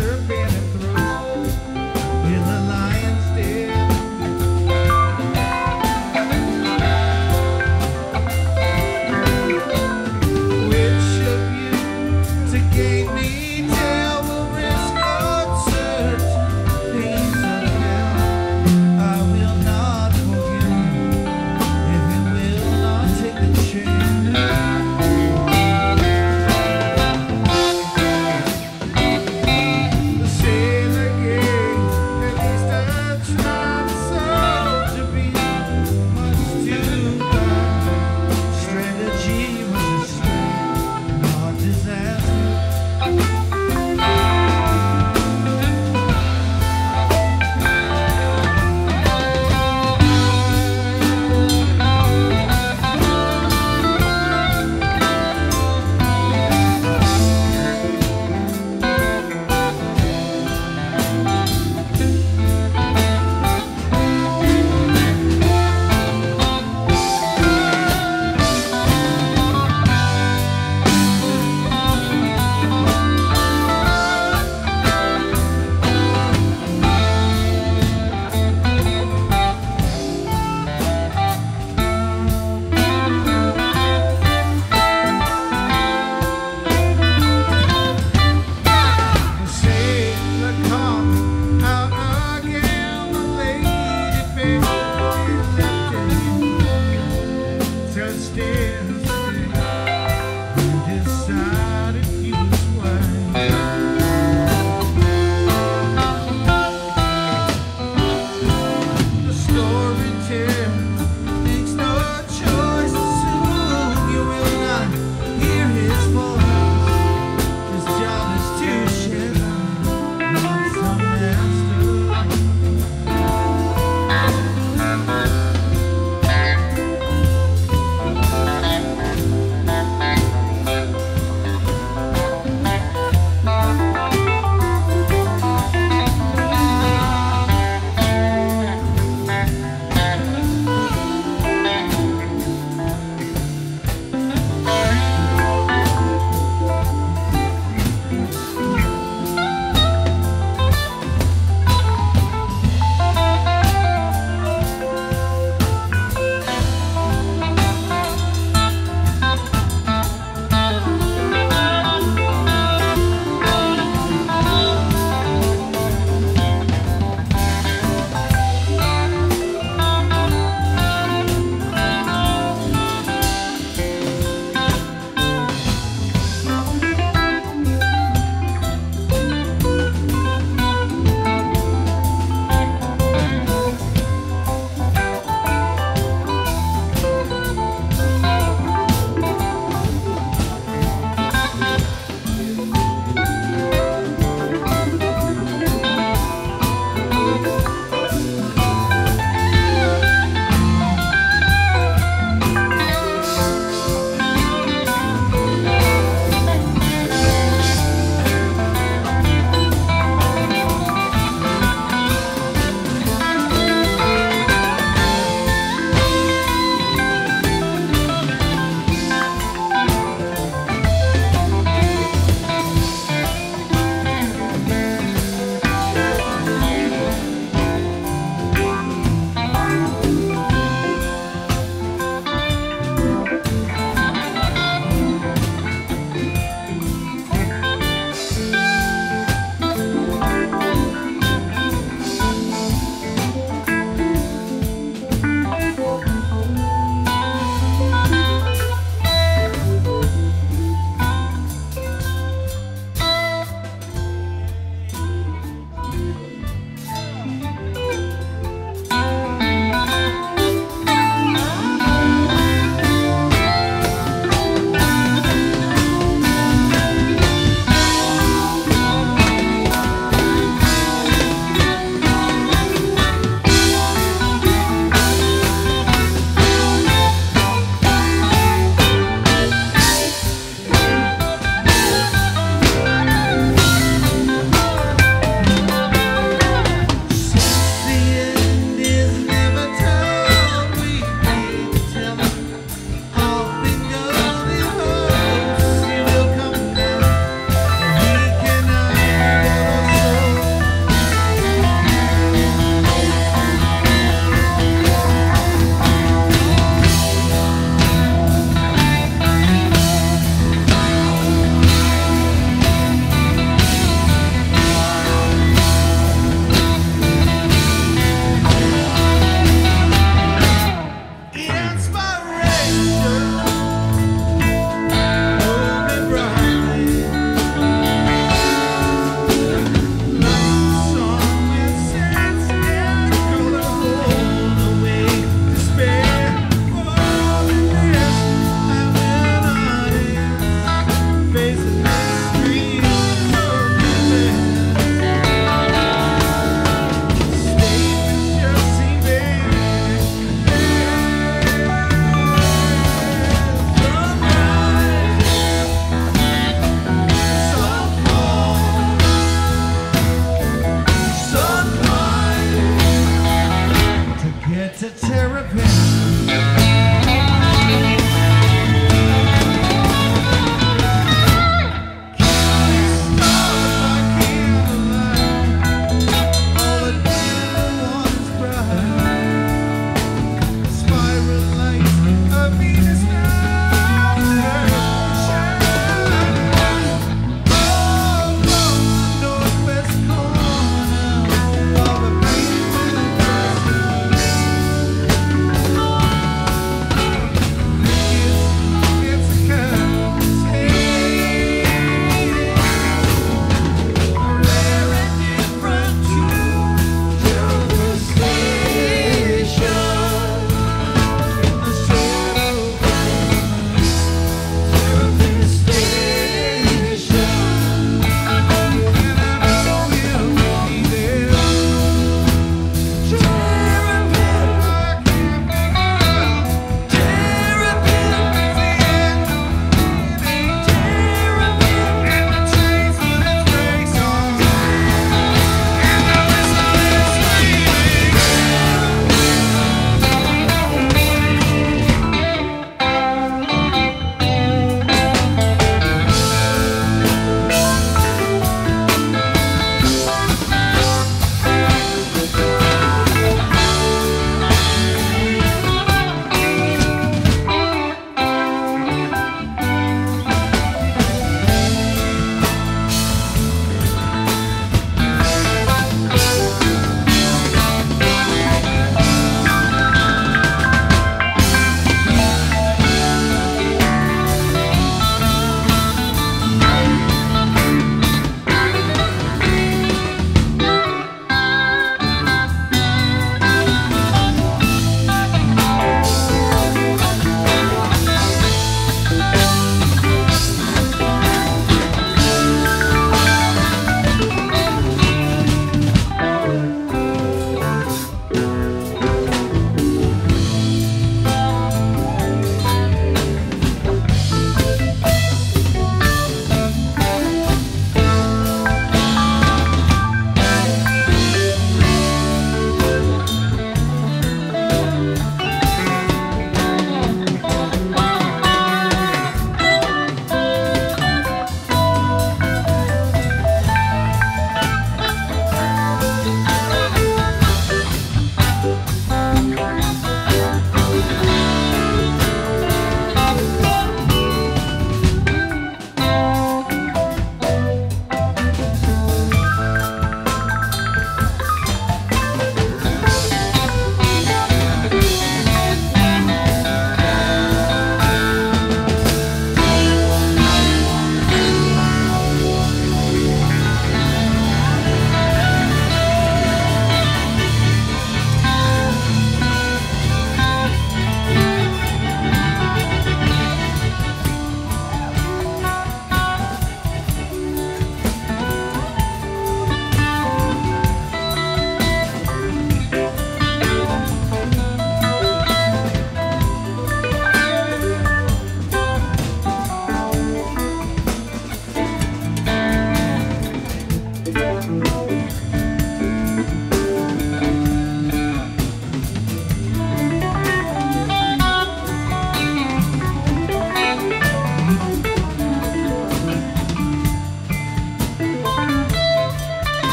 bending through in the lion's den. Which of you to gain me tell will risk uncertainties of hell? I will not forgive if you will not take the chance. The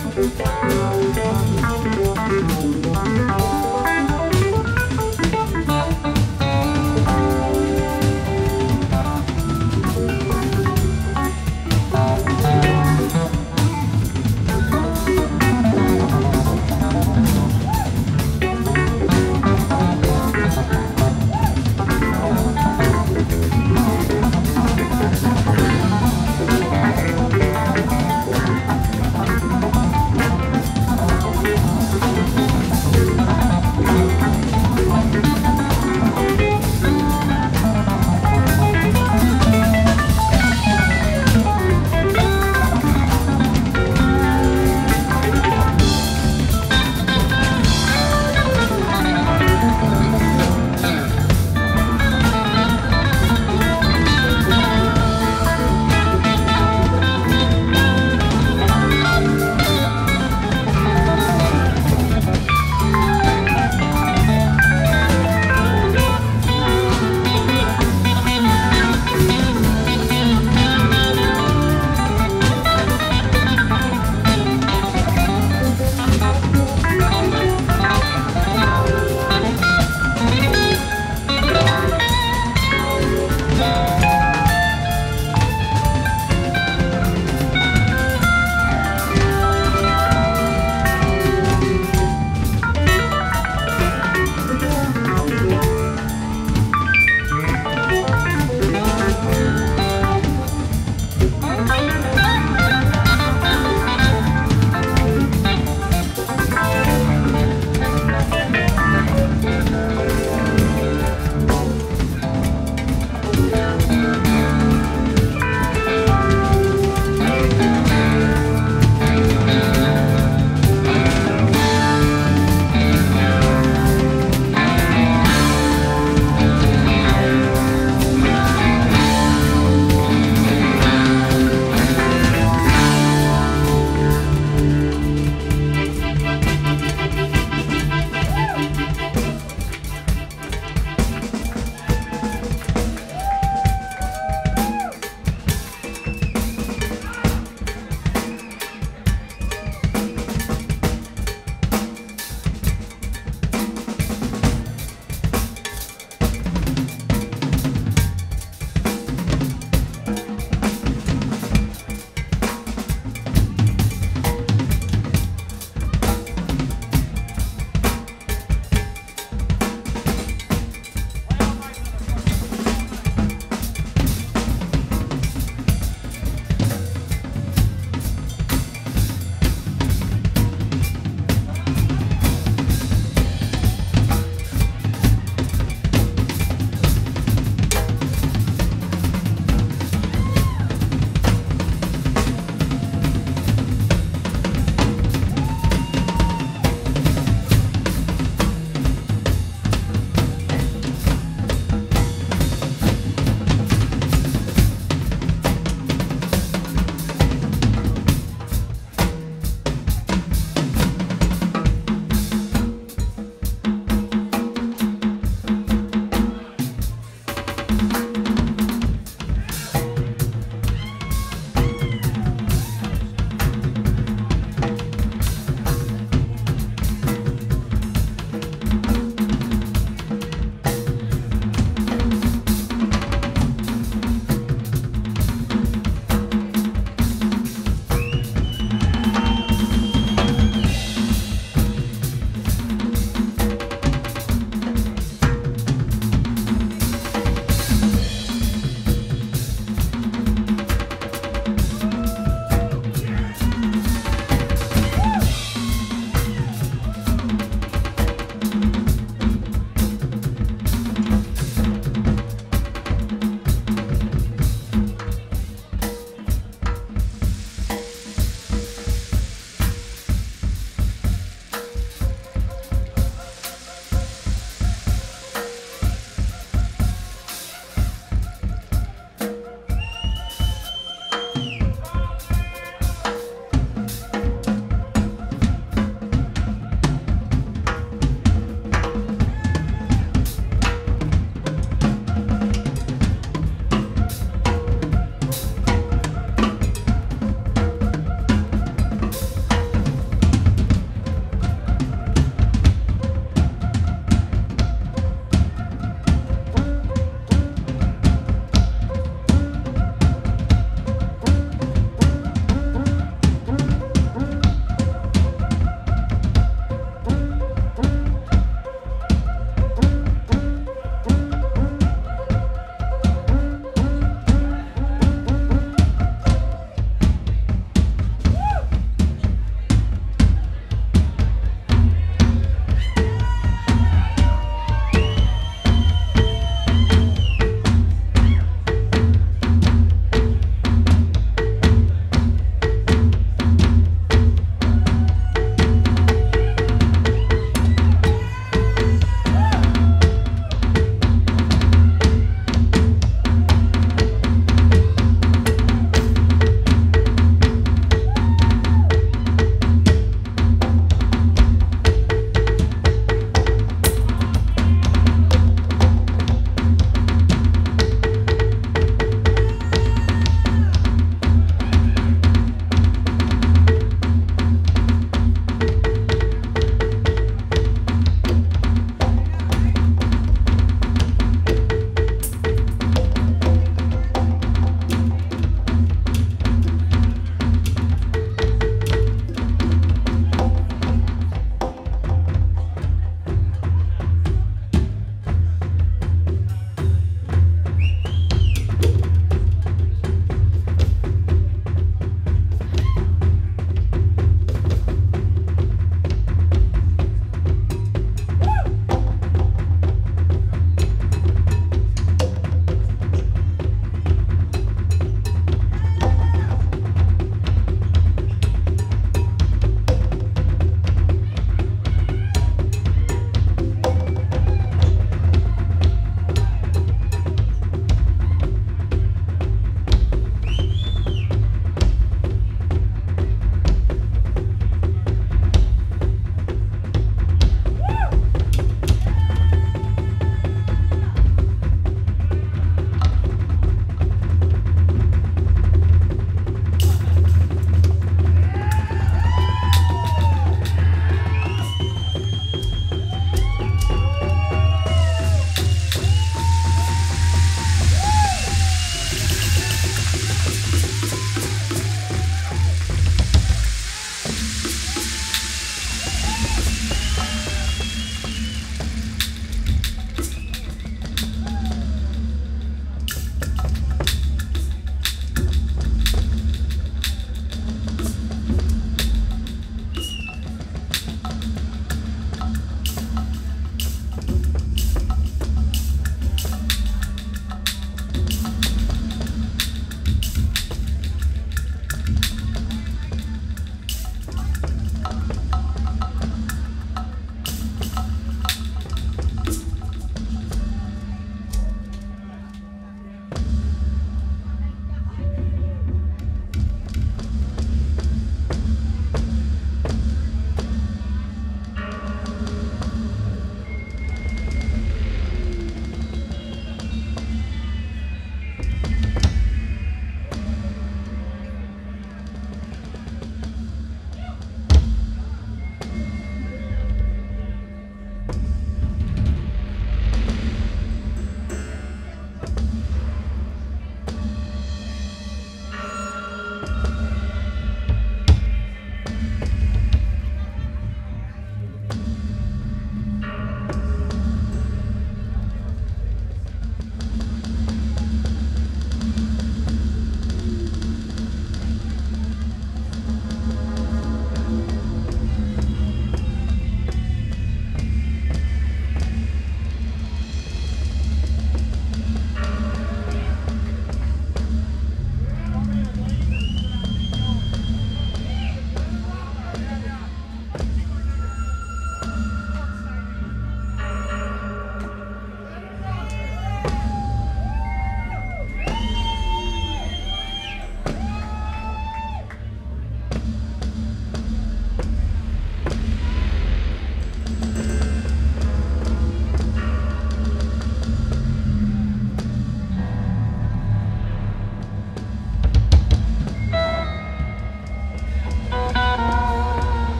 Thank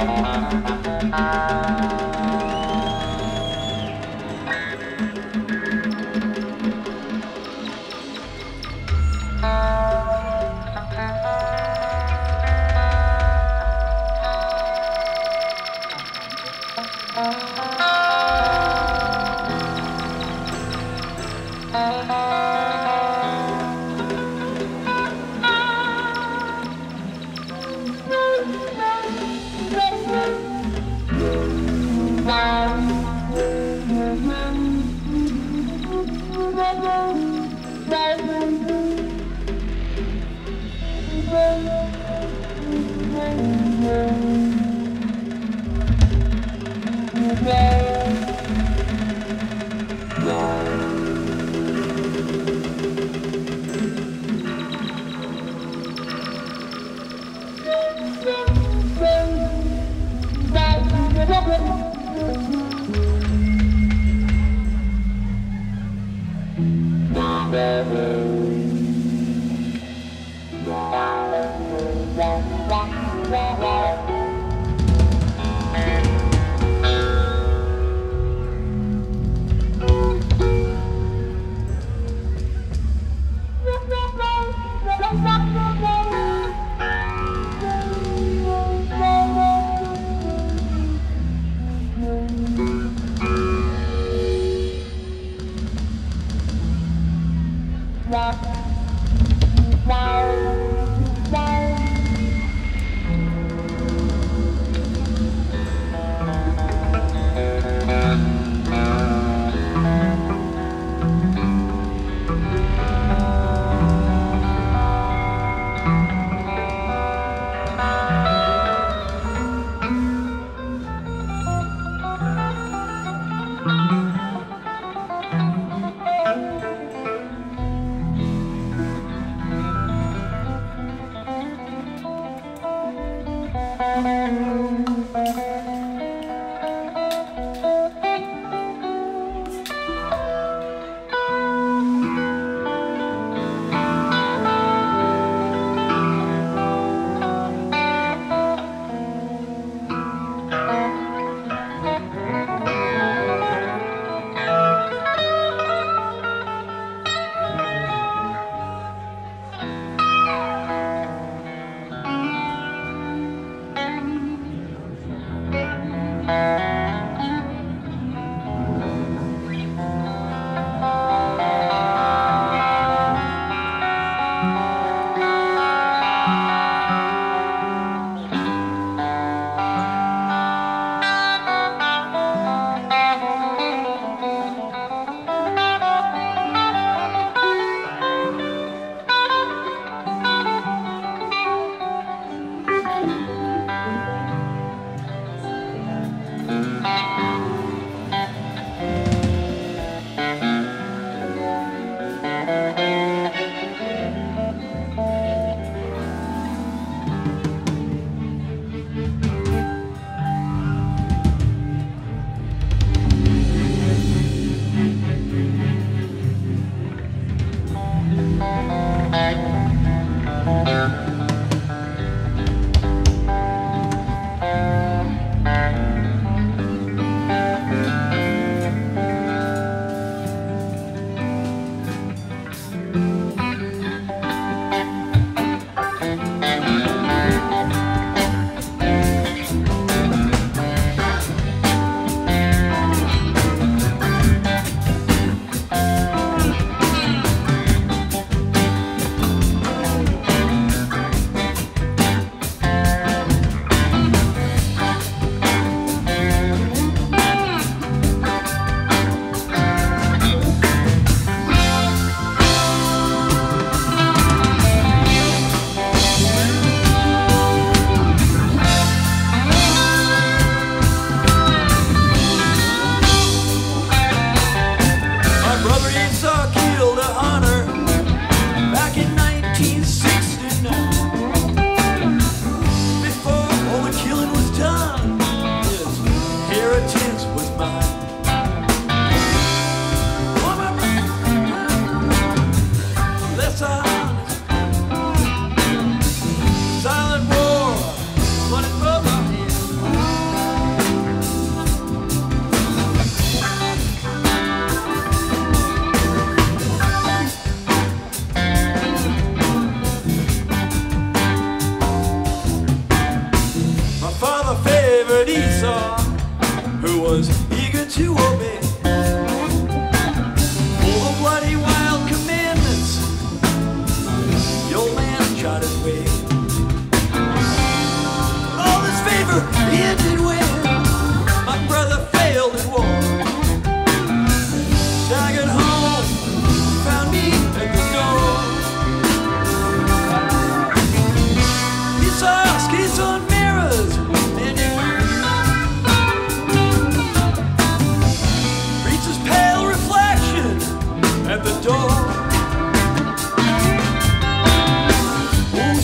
Silent war, running from my head.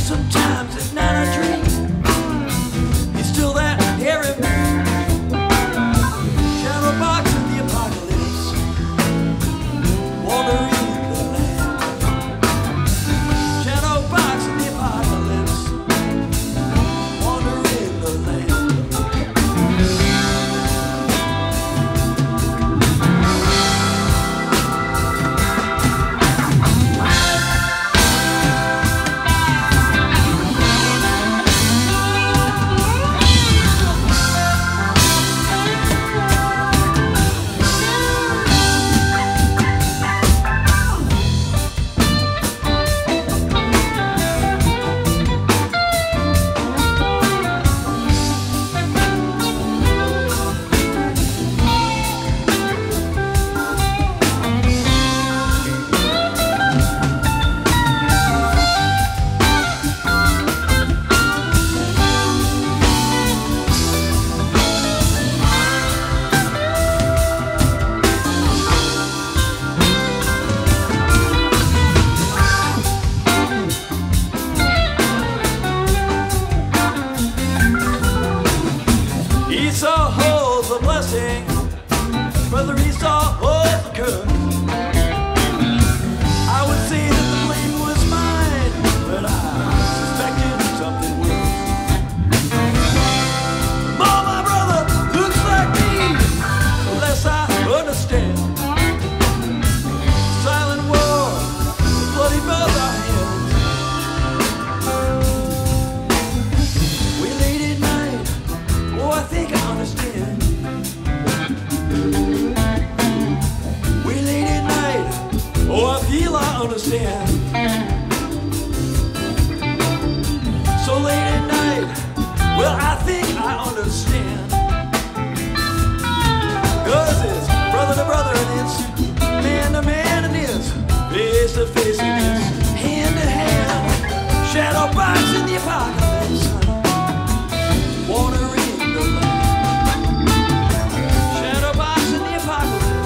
Sometimes at night I dream he's still that hairy man. Shadow box in the apocalypse, wandering the land. Shadow box in the apocalypse, wandering the land. Esau holds the blessing, brother Esau holds the curse. I would say that the blame was mine, but I suspected something worse. More my brother looks like me, the less I understand. Silent war, bloody both our hands. We late at night, oh I think I understand. We late at night, oh I feel I understand. So late at night, well I think I understand. Cause it's brother to brother and it's man to man and it's face to face and it's hand to hand. Shadow box in the apocalypse, wandering the land. Shadow box in the apocalypse,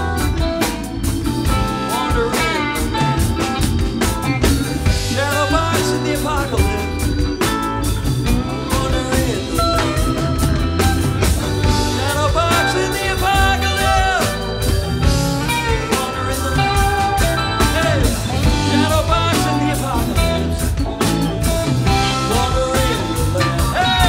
wandering the land. Shadow box in the apocalypse, wandering the land. Shadow box in the apocalypse, wandering the land. Hey, shadow box in the apocalypse, wandering the land. Hey.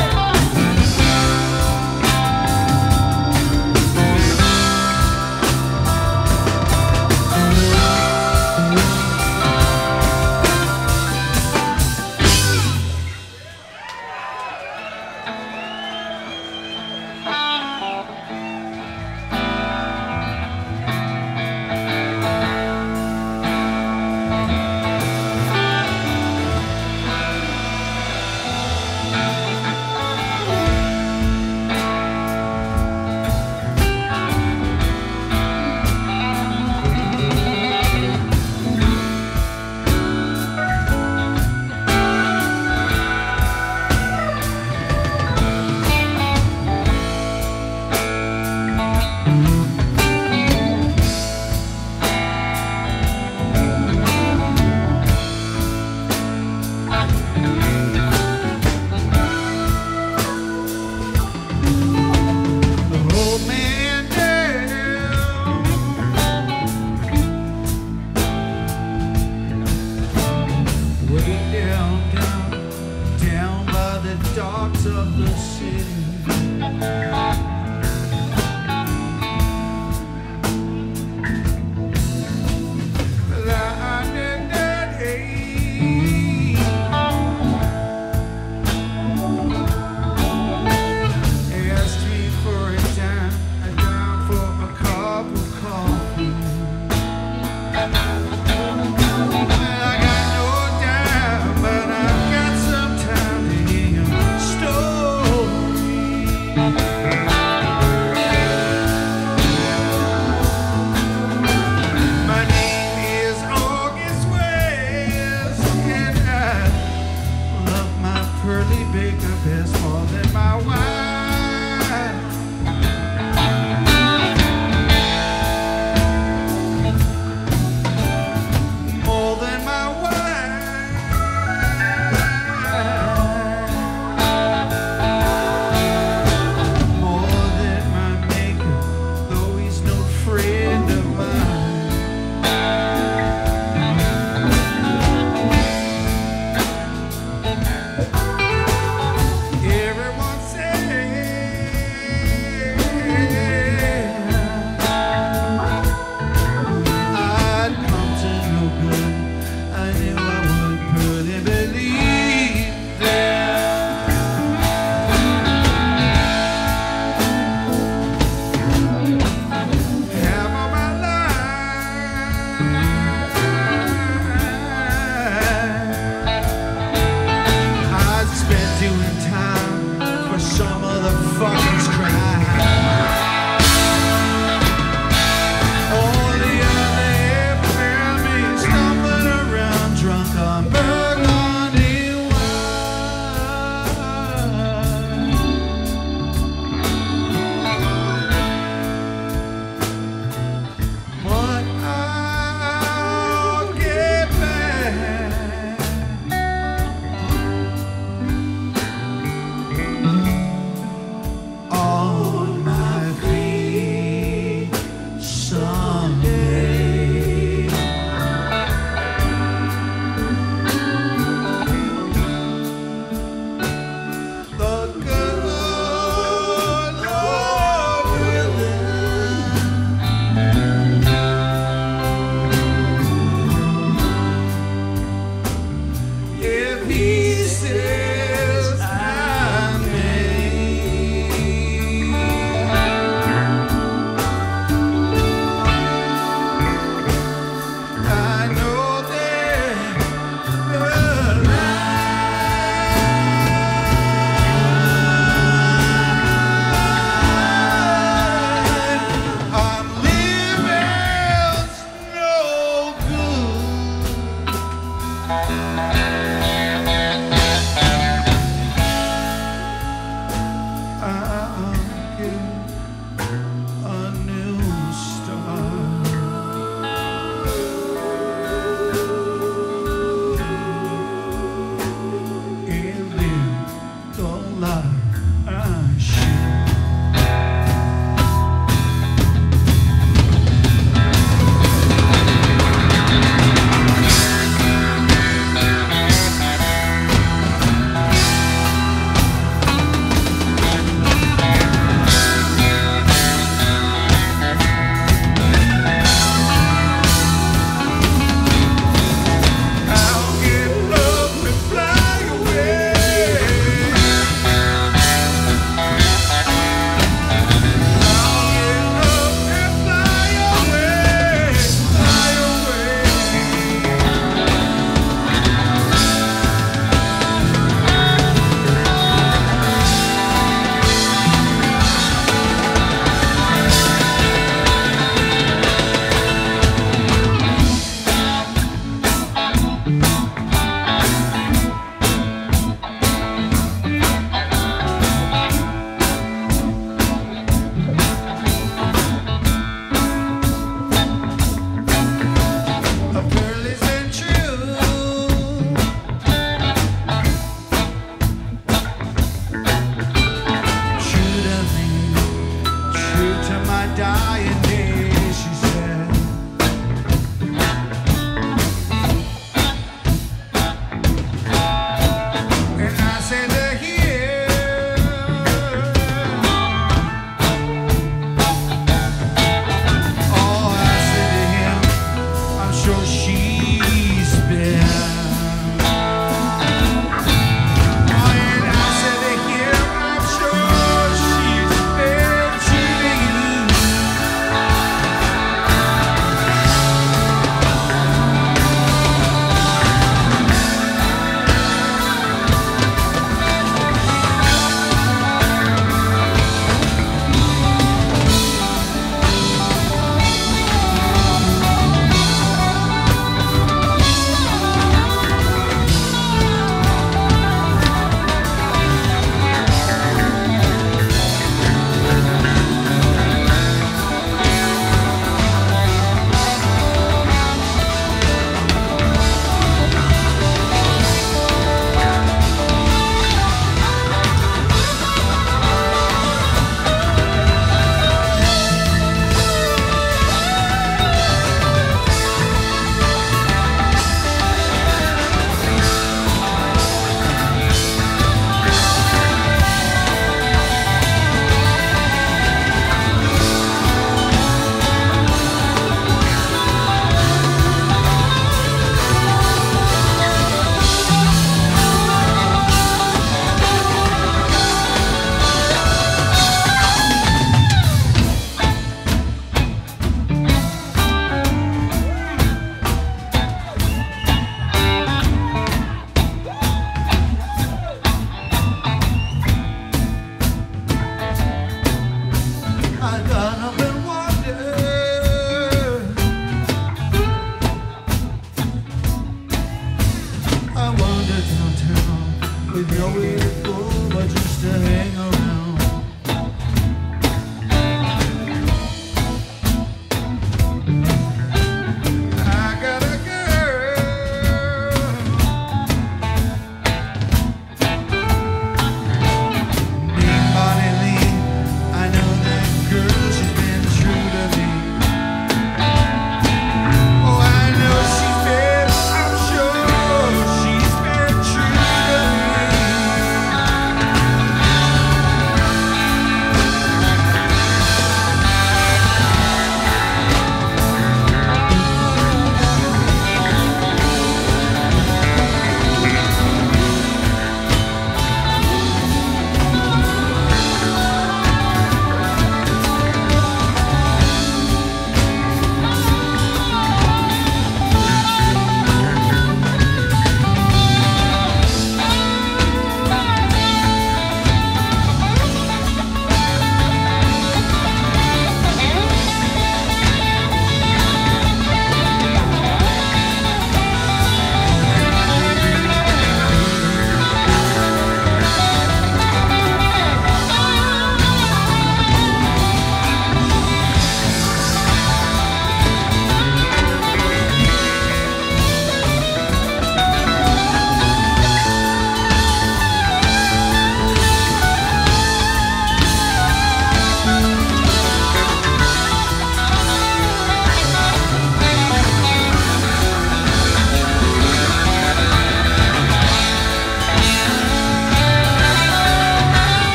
Old man down, way down, down, down by the docks of the city. Lying in that hay, asked me for a dime, a dime for a cup of coffee. I got no dime, but I got some time to hear your story. pieces I made. I know that the line I'm living's no good. I'm getting a new start. And live the life I should. I'll get up and fly away. I'll get up and fly away, fly away. A girl isn't true. True to me, true to my dying day, she said. And I said to him, oh, I said to him, I'm sure she's been. Oh, and I said to him, I'm sure she's been cheating you. I got up and wandered. I wandered downtown with nowhere to go but just to hang around. I got a girl. Named Bonnie Lee. I know that girl, she's been true to me. Oh, I know she's been, I'm sure she's been true to me.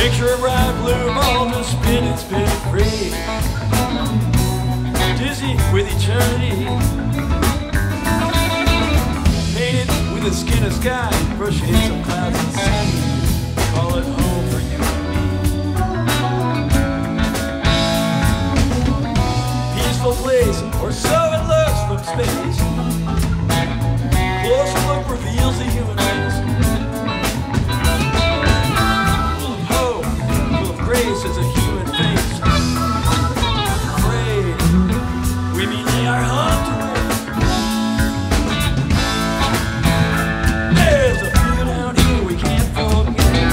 Picture a bright blue ball just spinning, spinning free, dizzy with eternity, painted with the skin of sky, brushing in some clouds and sea. Call it home for you and me. Peaceful place, or so it looks from space. Closer look reveals the human race. Full of hope, full of grace as a human face. Afraid, we may lay our hunt to rest. There's a few down here we can't forget.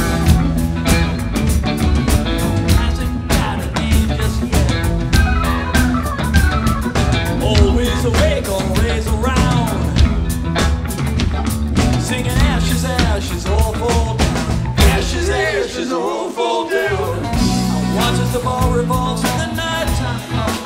Hasn't got a name just yet. Always awake, always around. Singing ashes, ashes, all fall down. Ashes, ashes, all fall down. I watch as the ball revolves in the nighttime.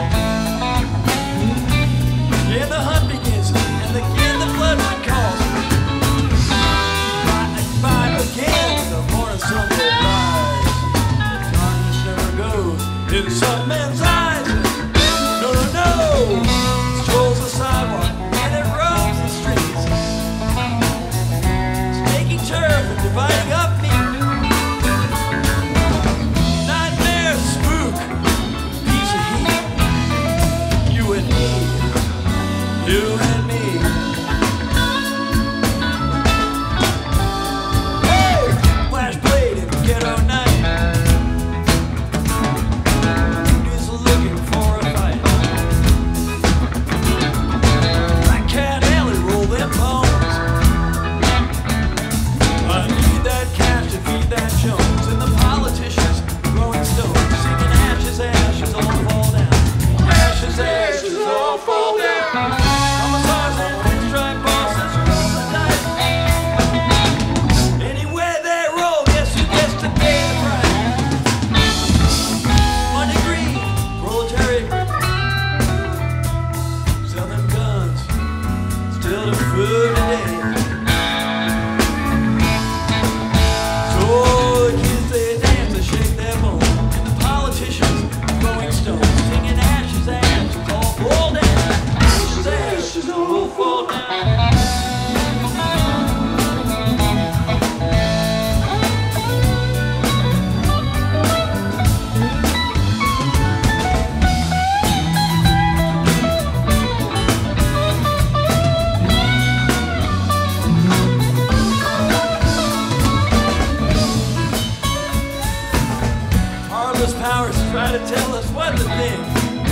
And the hunt begins, and again the blood calls. Fight and fight again, the morning sun will rise. Darkness never goes in some men's eyes. No, no, no. It strolls the sidewalk, and it roams the streets. Turf and dividing up me. Nightmare spook, piece of heat. You and me, you and me. Hey, flash blade in ghetto night. He's looking for a fight. Black cat alley, roll them bones. I need that cash to feed that Jones and the politicians throwing stones, singing ashes, ashes, all fall down. Ashes, ashes, all fall down. Commissars and pinstripe bosses roll the dice. Anywhere they roll, guess who gets to pay the price? Money green, proletariat. Sell them guns, still the food today. Oh, kids, they dance and shake their bones. And the politicians throwing stones, singing ashes, ashes, all fall down. Ashes, ashes, all fall down. Powers try to tell us what to think.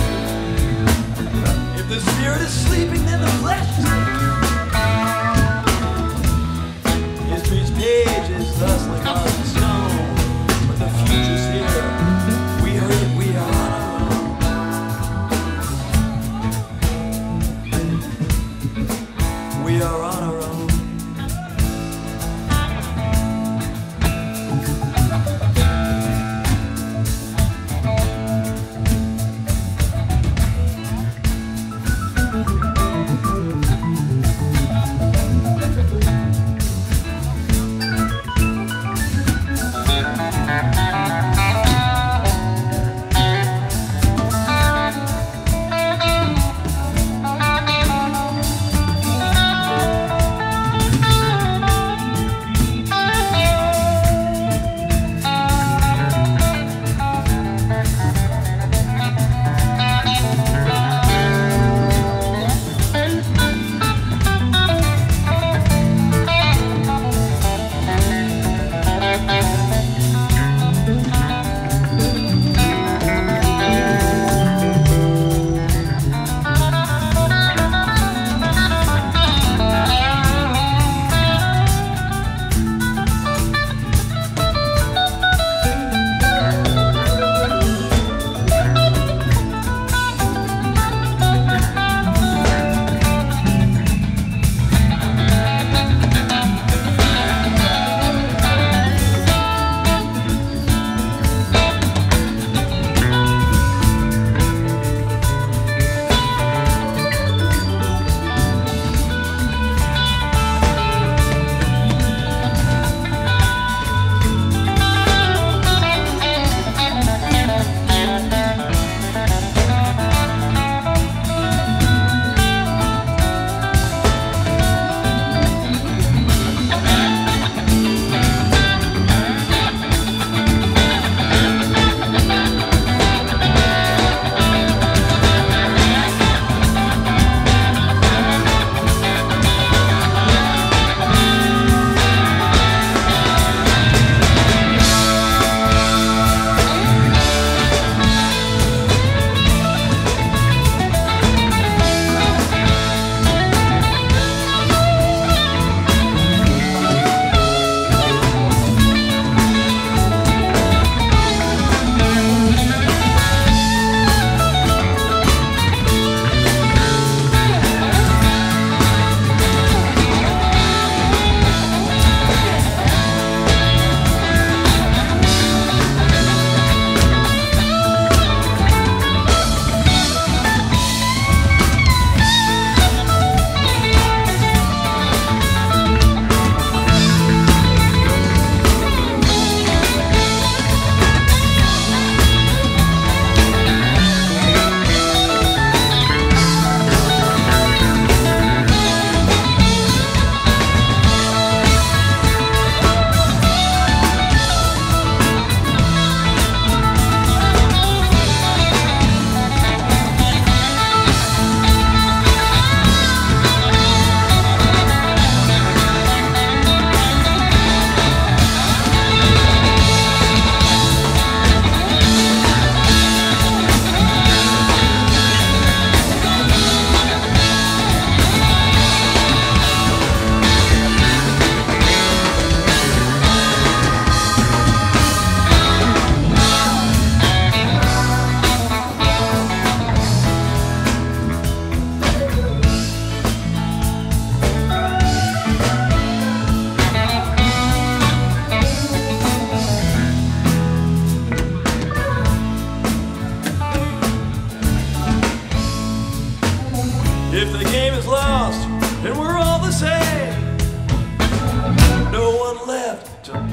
If the spirit is sleeping, then the flesh is sleeping. History's page is thusly carved in stone, but the future's here. We heard it, we are on our own. We are on our own.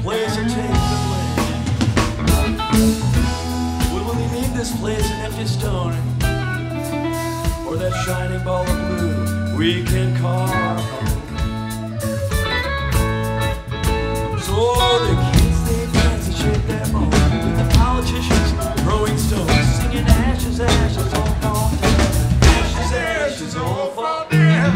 place or take the blame? Will he leave this place an empty stone, or that shining ball of blue we can carve? So the kids, they dance and shake their bones, with the politicians throwing stones, singing ashes, ashes, all gone down. Ashes, ashes, all fall down.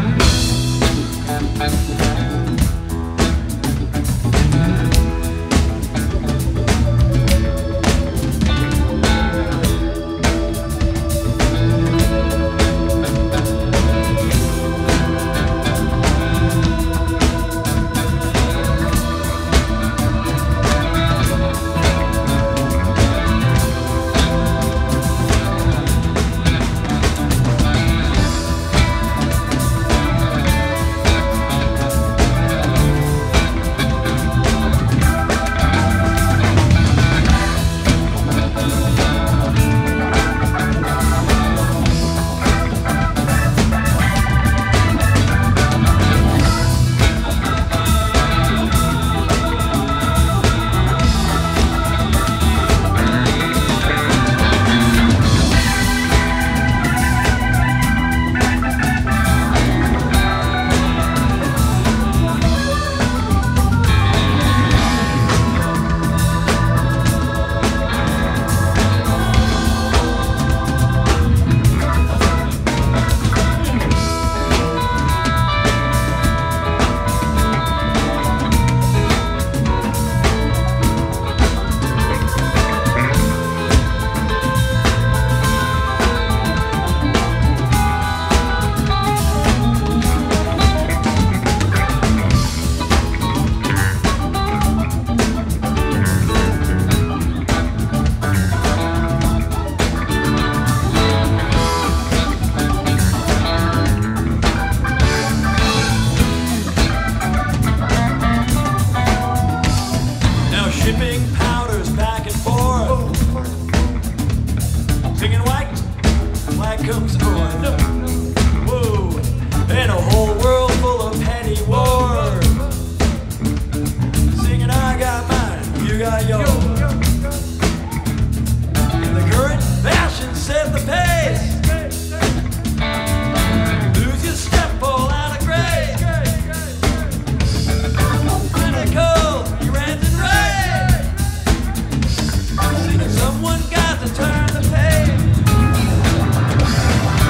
Shipping powders back and forth, singing white, black comes north. Whoa, and a whole world full of petty war, singing I got mine, you got yours. And the current fashion set the pace. Lose your step, fall out of grace. Critical, you ran and right. Someone got to turn the page.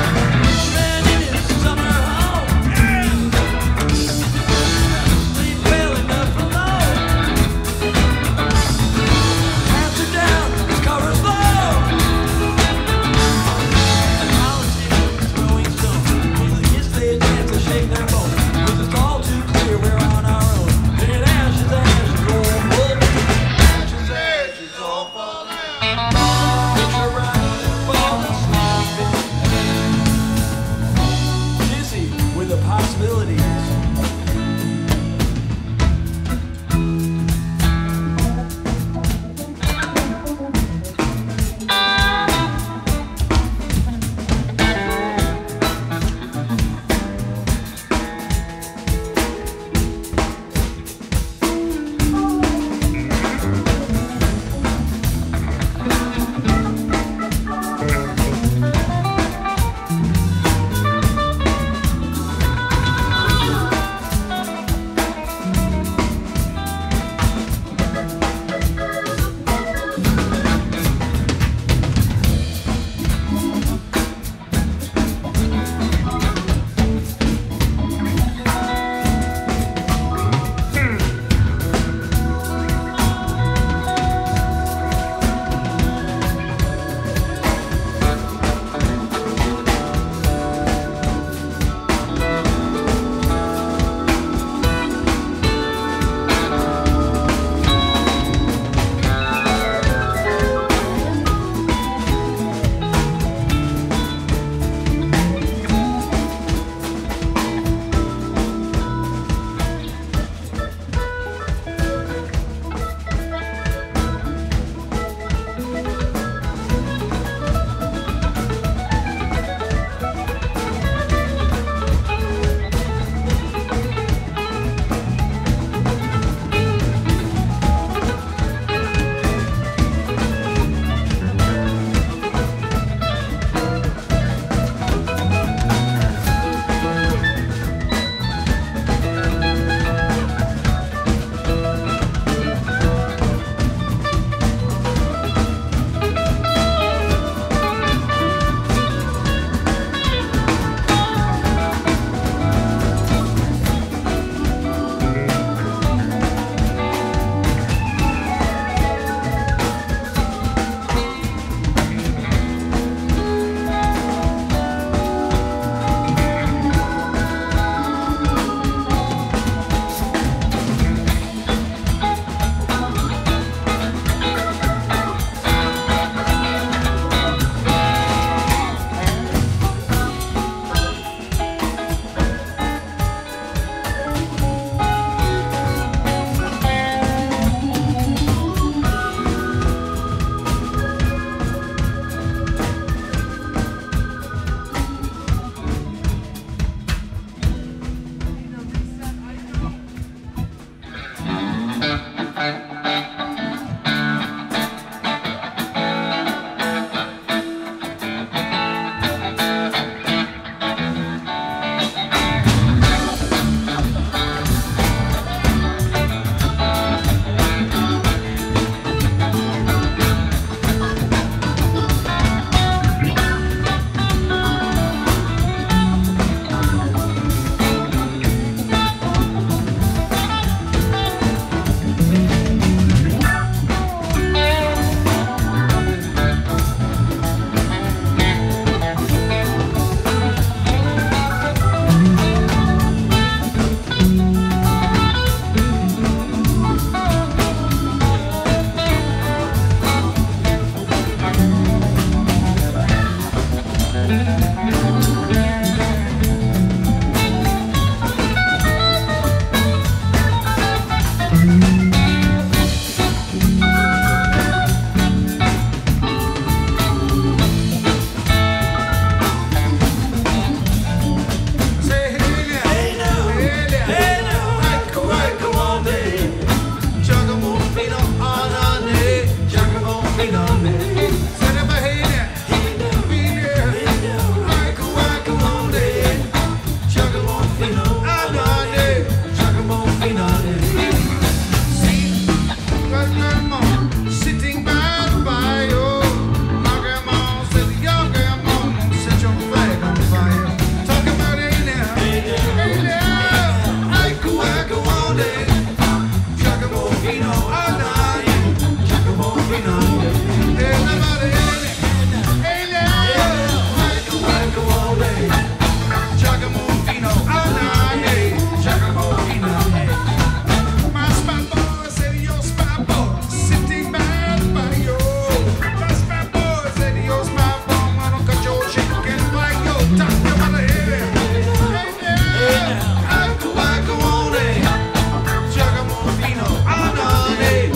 Hey,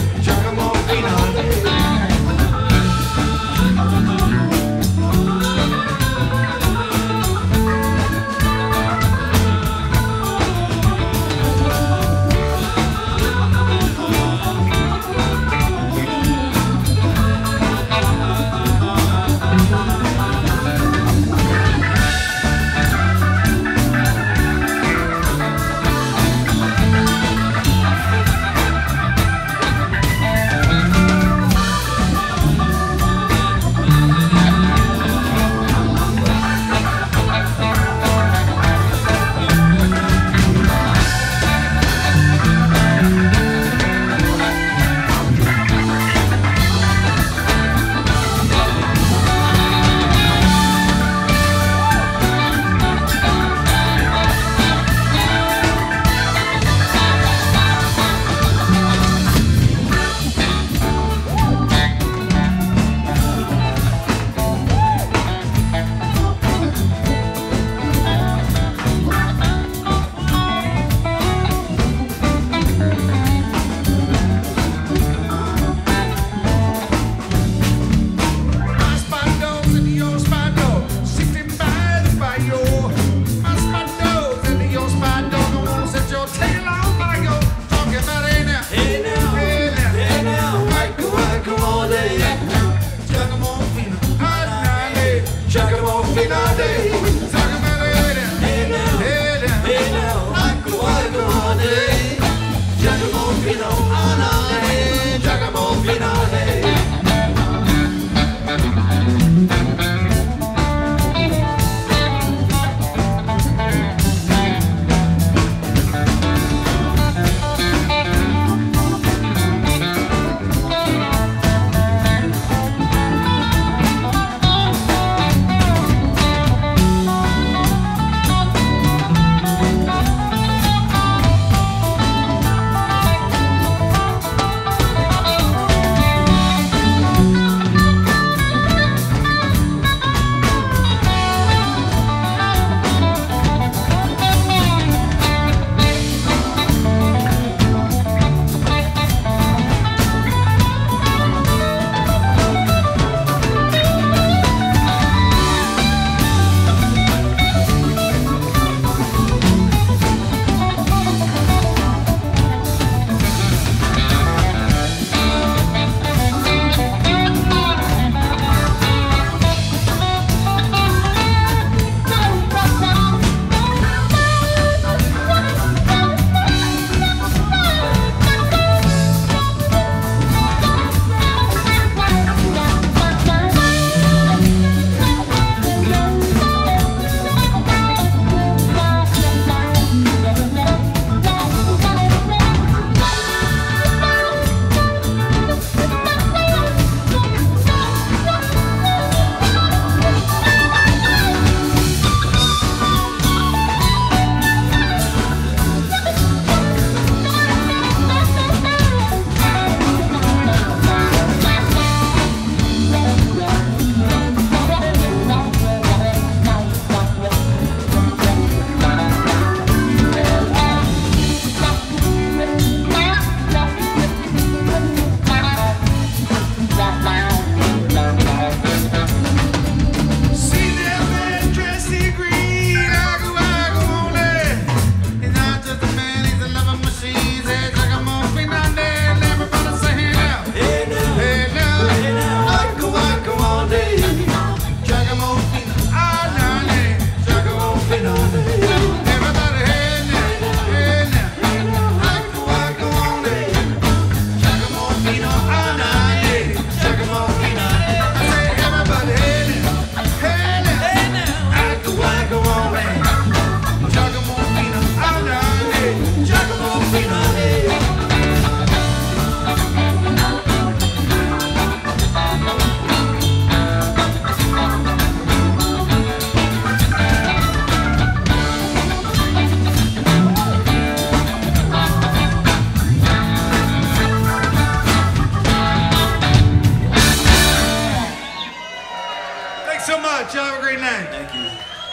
night. Thank you.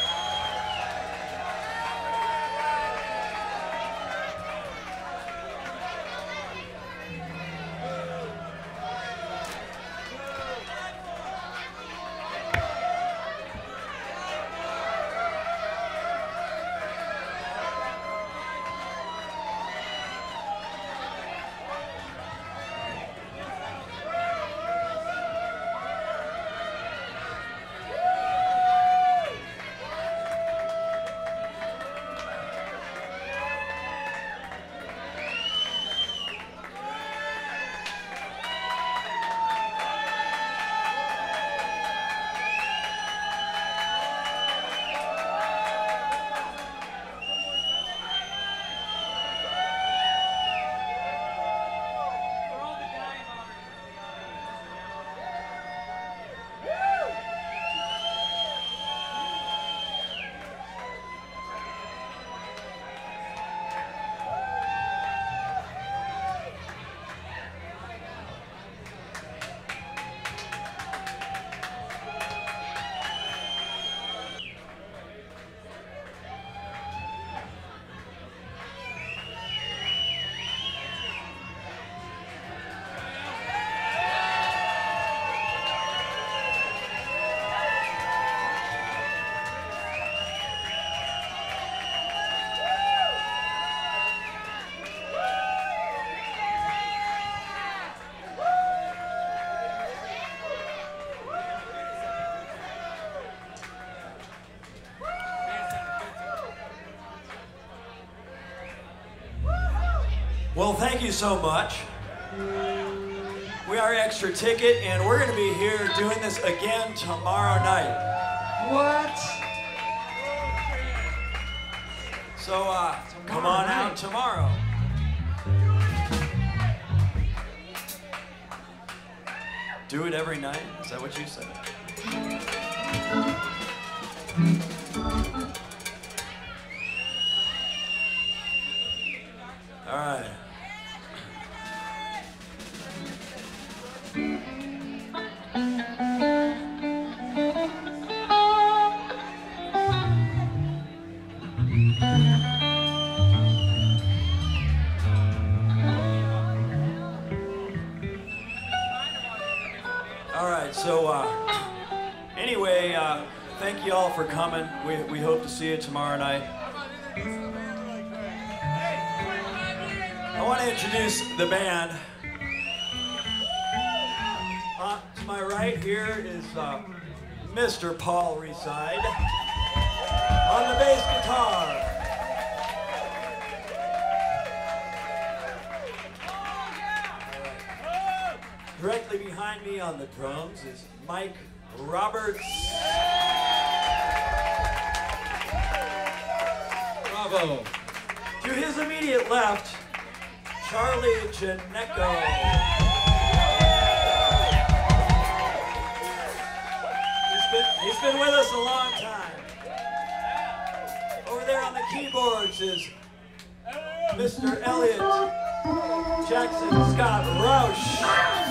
Well, thank you so much. We are Extra Ticket, and we're going to be here doing this again tomorrow night. What? So, uh, come on out tomorrow. Do it every night? Is that what you said? All right. All right, so uh, anyway, uh, thank you all for coming. We, we hope to see you tomorrow night. I want to introduce the band. Uh, to my right here is uh, Mister Paul Reside on the bass guitar. Directly behind me on the drums is Mike Roberts. Bravo. To his immediate left, Charlie Janeco. He's been, he's been with us a long time. Over there on the keyboards is Mister Elliot Jackson Scott Roush.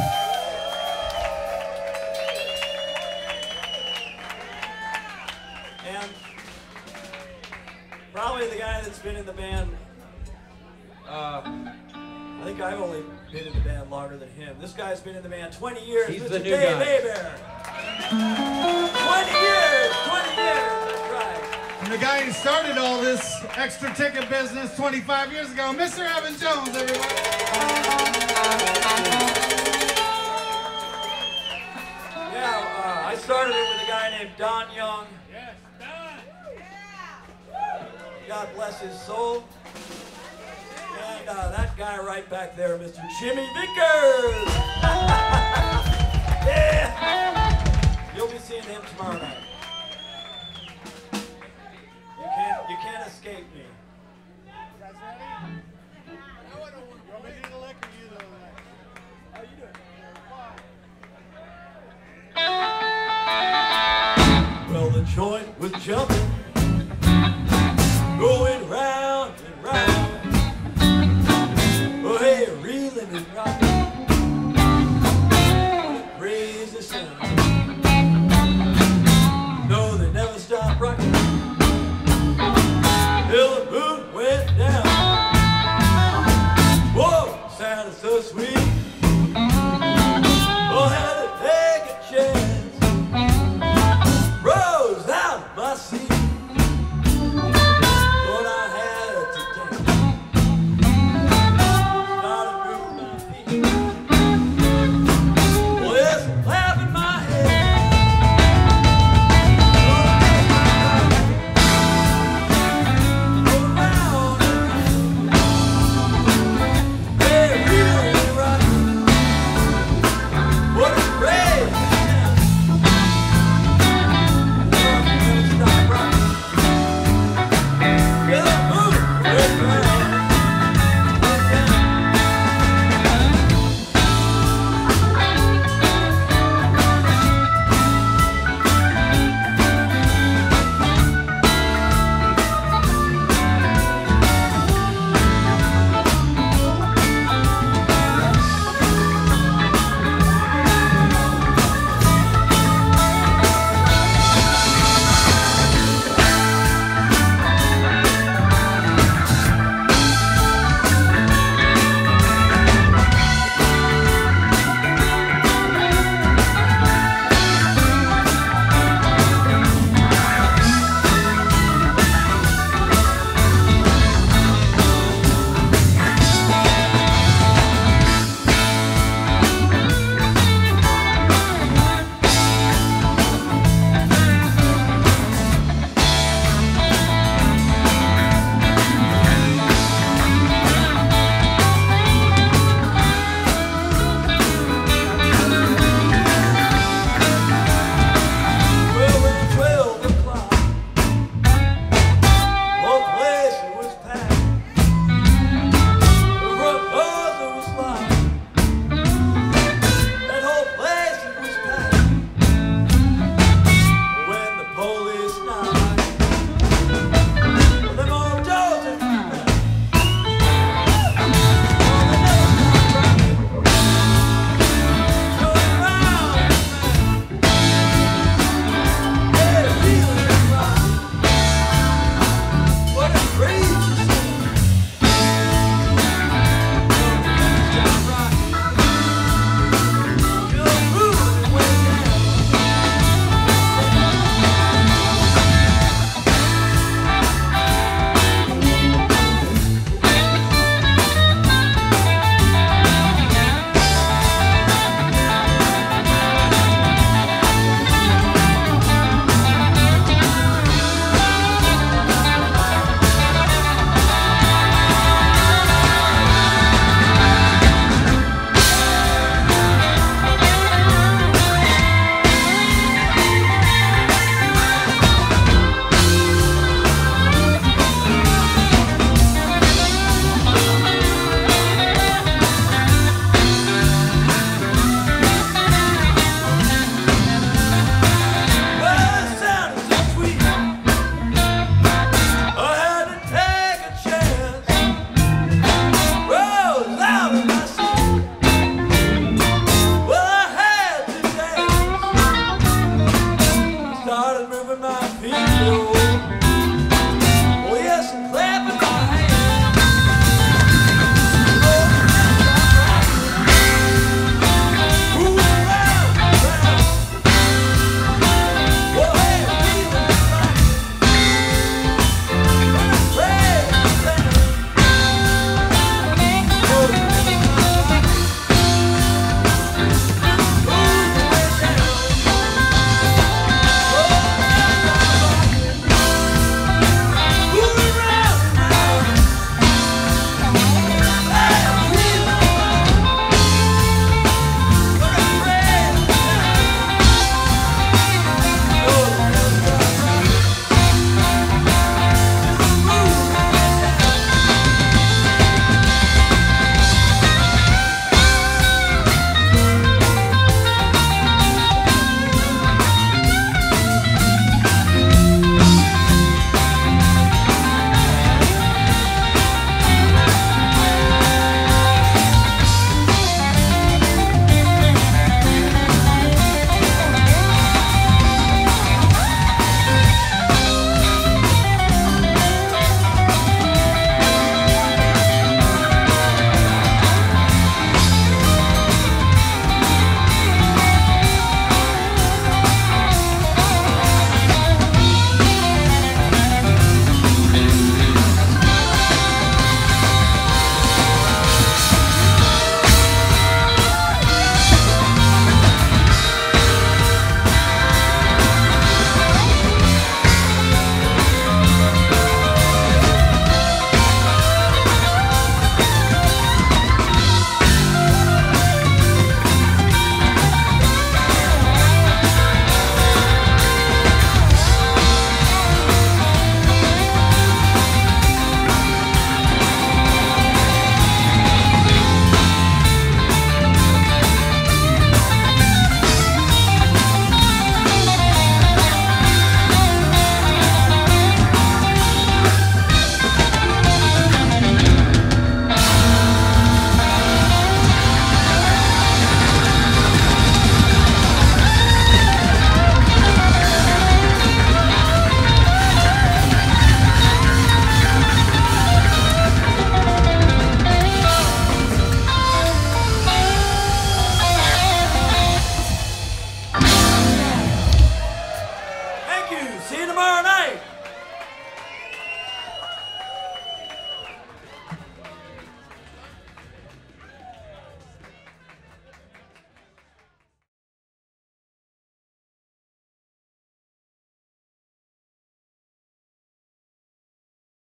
And probably the guy that's been in the band, uh, I think I've only been in the band longer than him. This guy's been in the band twenty years. He's Mister the new Dave guy. Hebert. twenty years, twenty years, that's right. And the guy who started all this extra ticket business twenty-five years ago, Mister Evan Jones, everybody. Yeah, uh, I started it with a guy named Don Young. Yes, done. God bless his soul. And uh, that guy right back there, Mister Jimmy Vickers. Yeah. You'll be seeing him tomorrow night. You can't, you can't escape me. You guys ready? No, I don't want to. You want me to do the lick or you do the lick? How you doing? Fine. Well, the joint was jumping, going round and round. Oh, hey, reeling and rocking. What a crazy sound. No, Thank you. See you tomorrow night.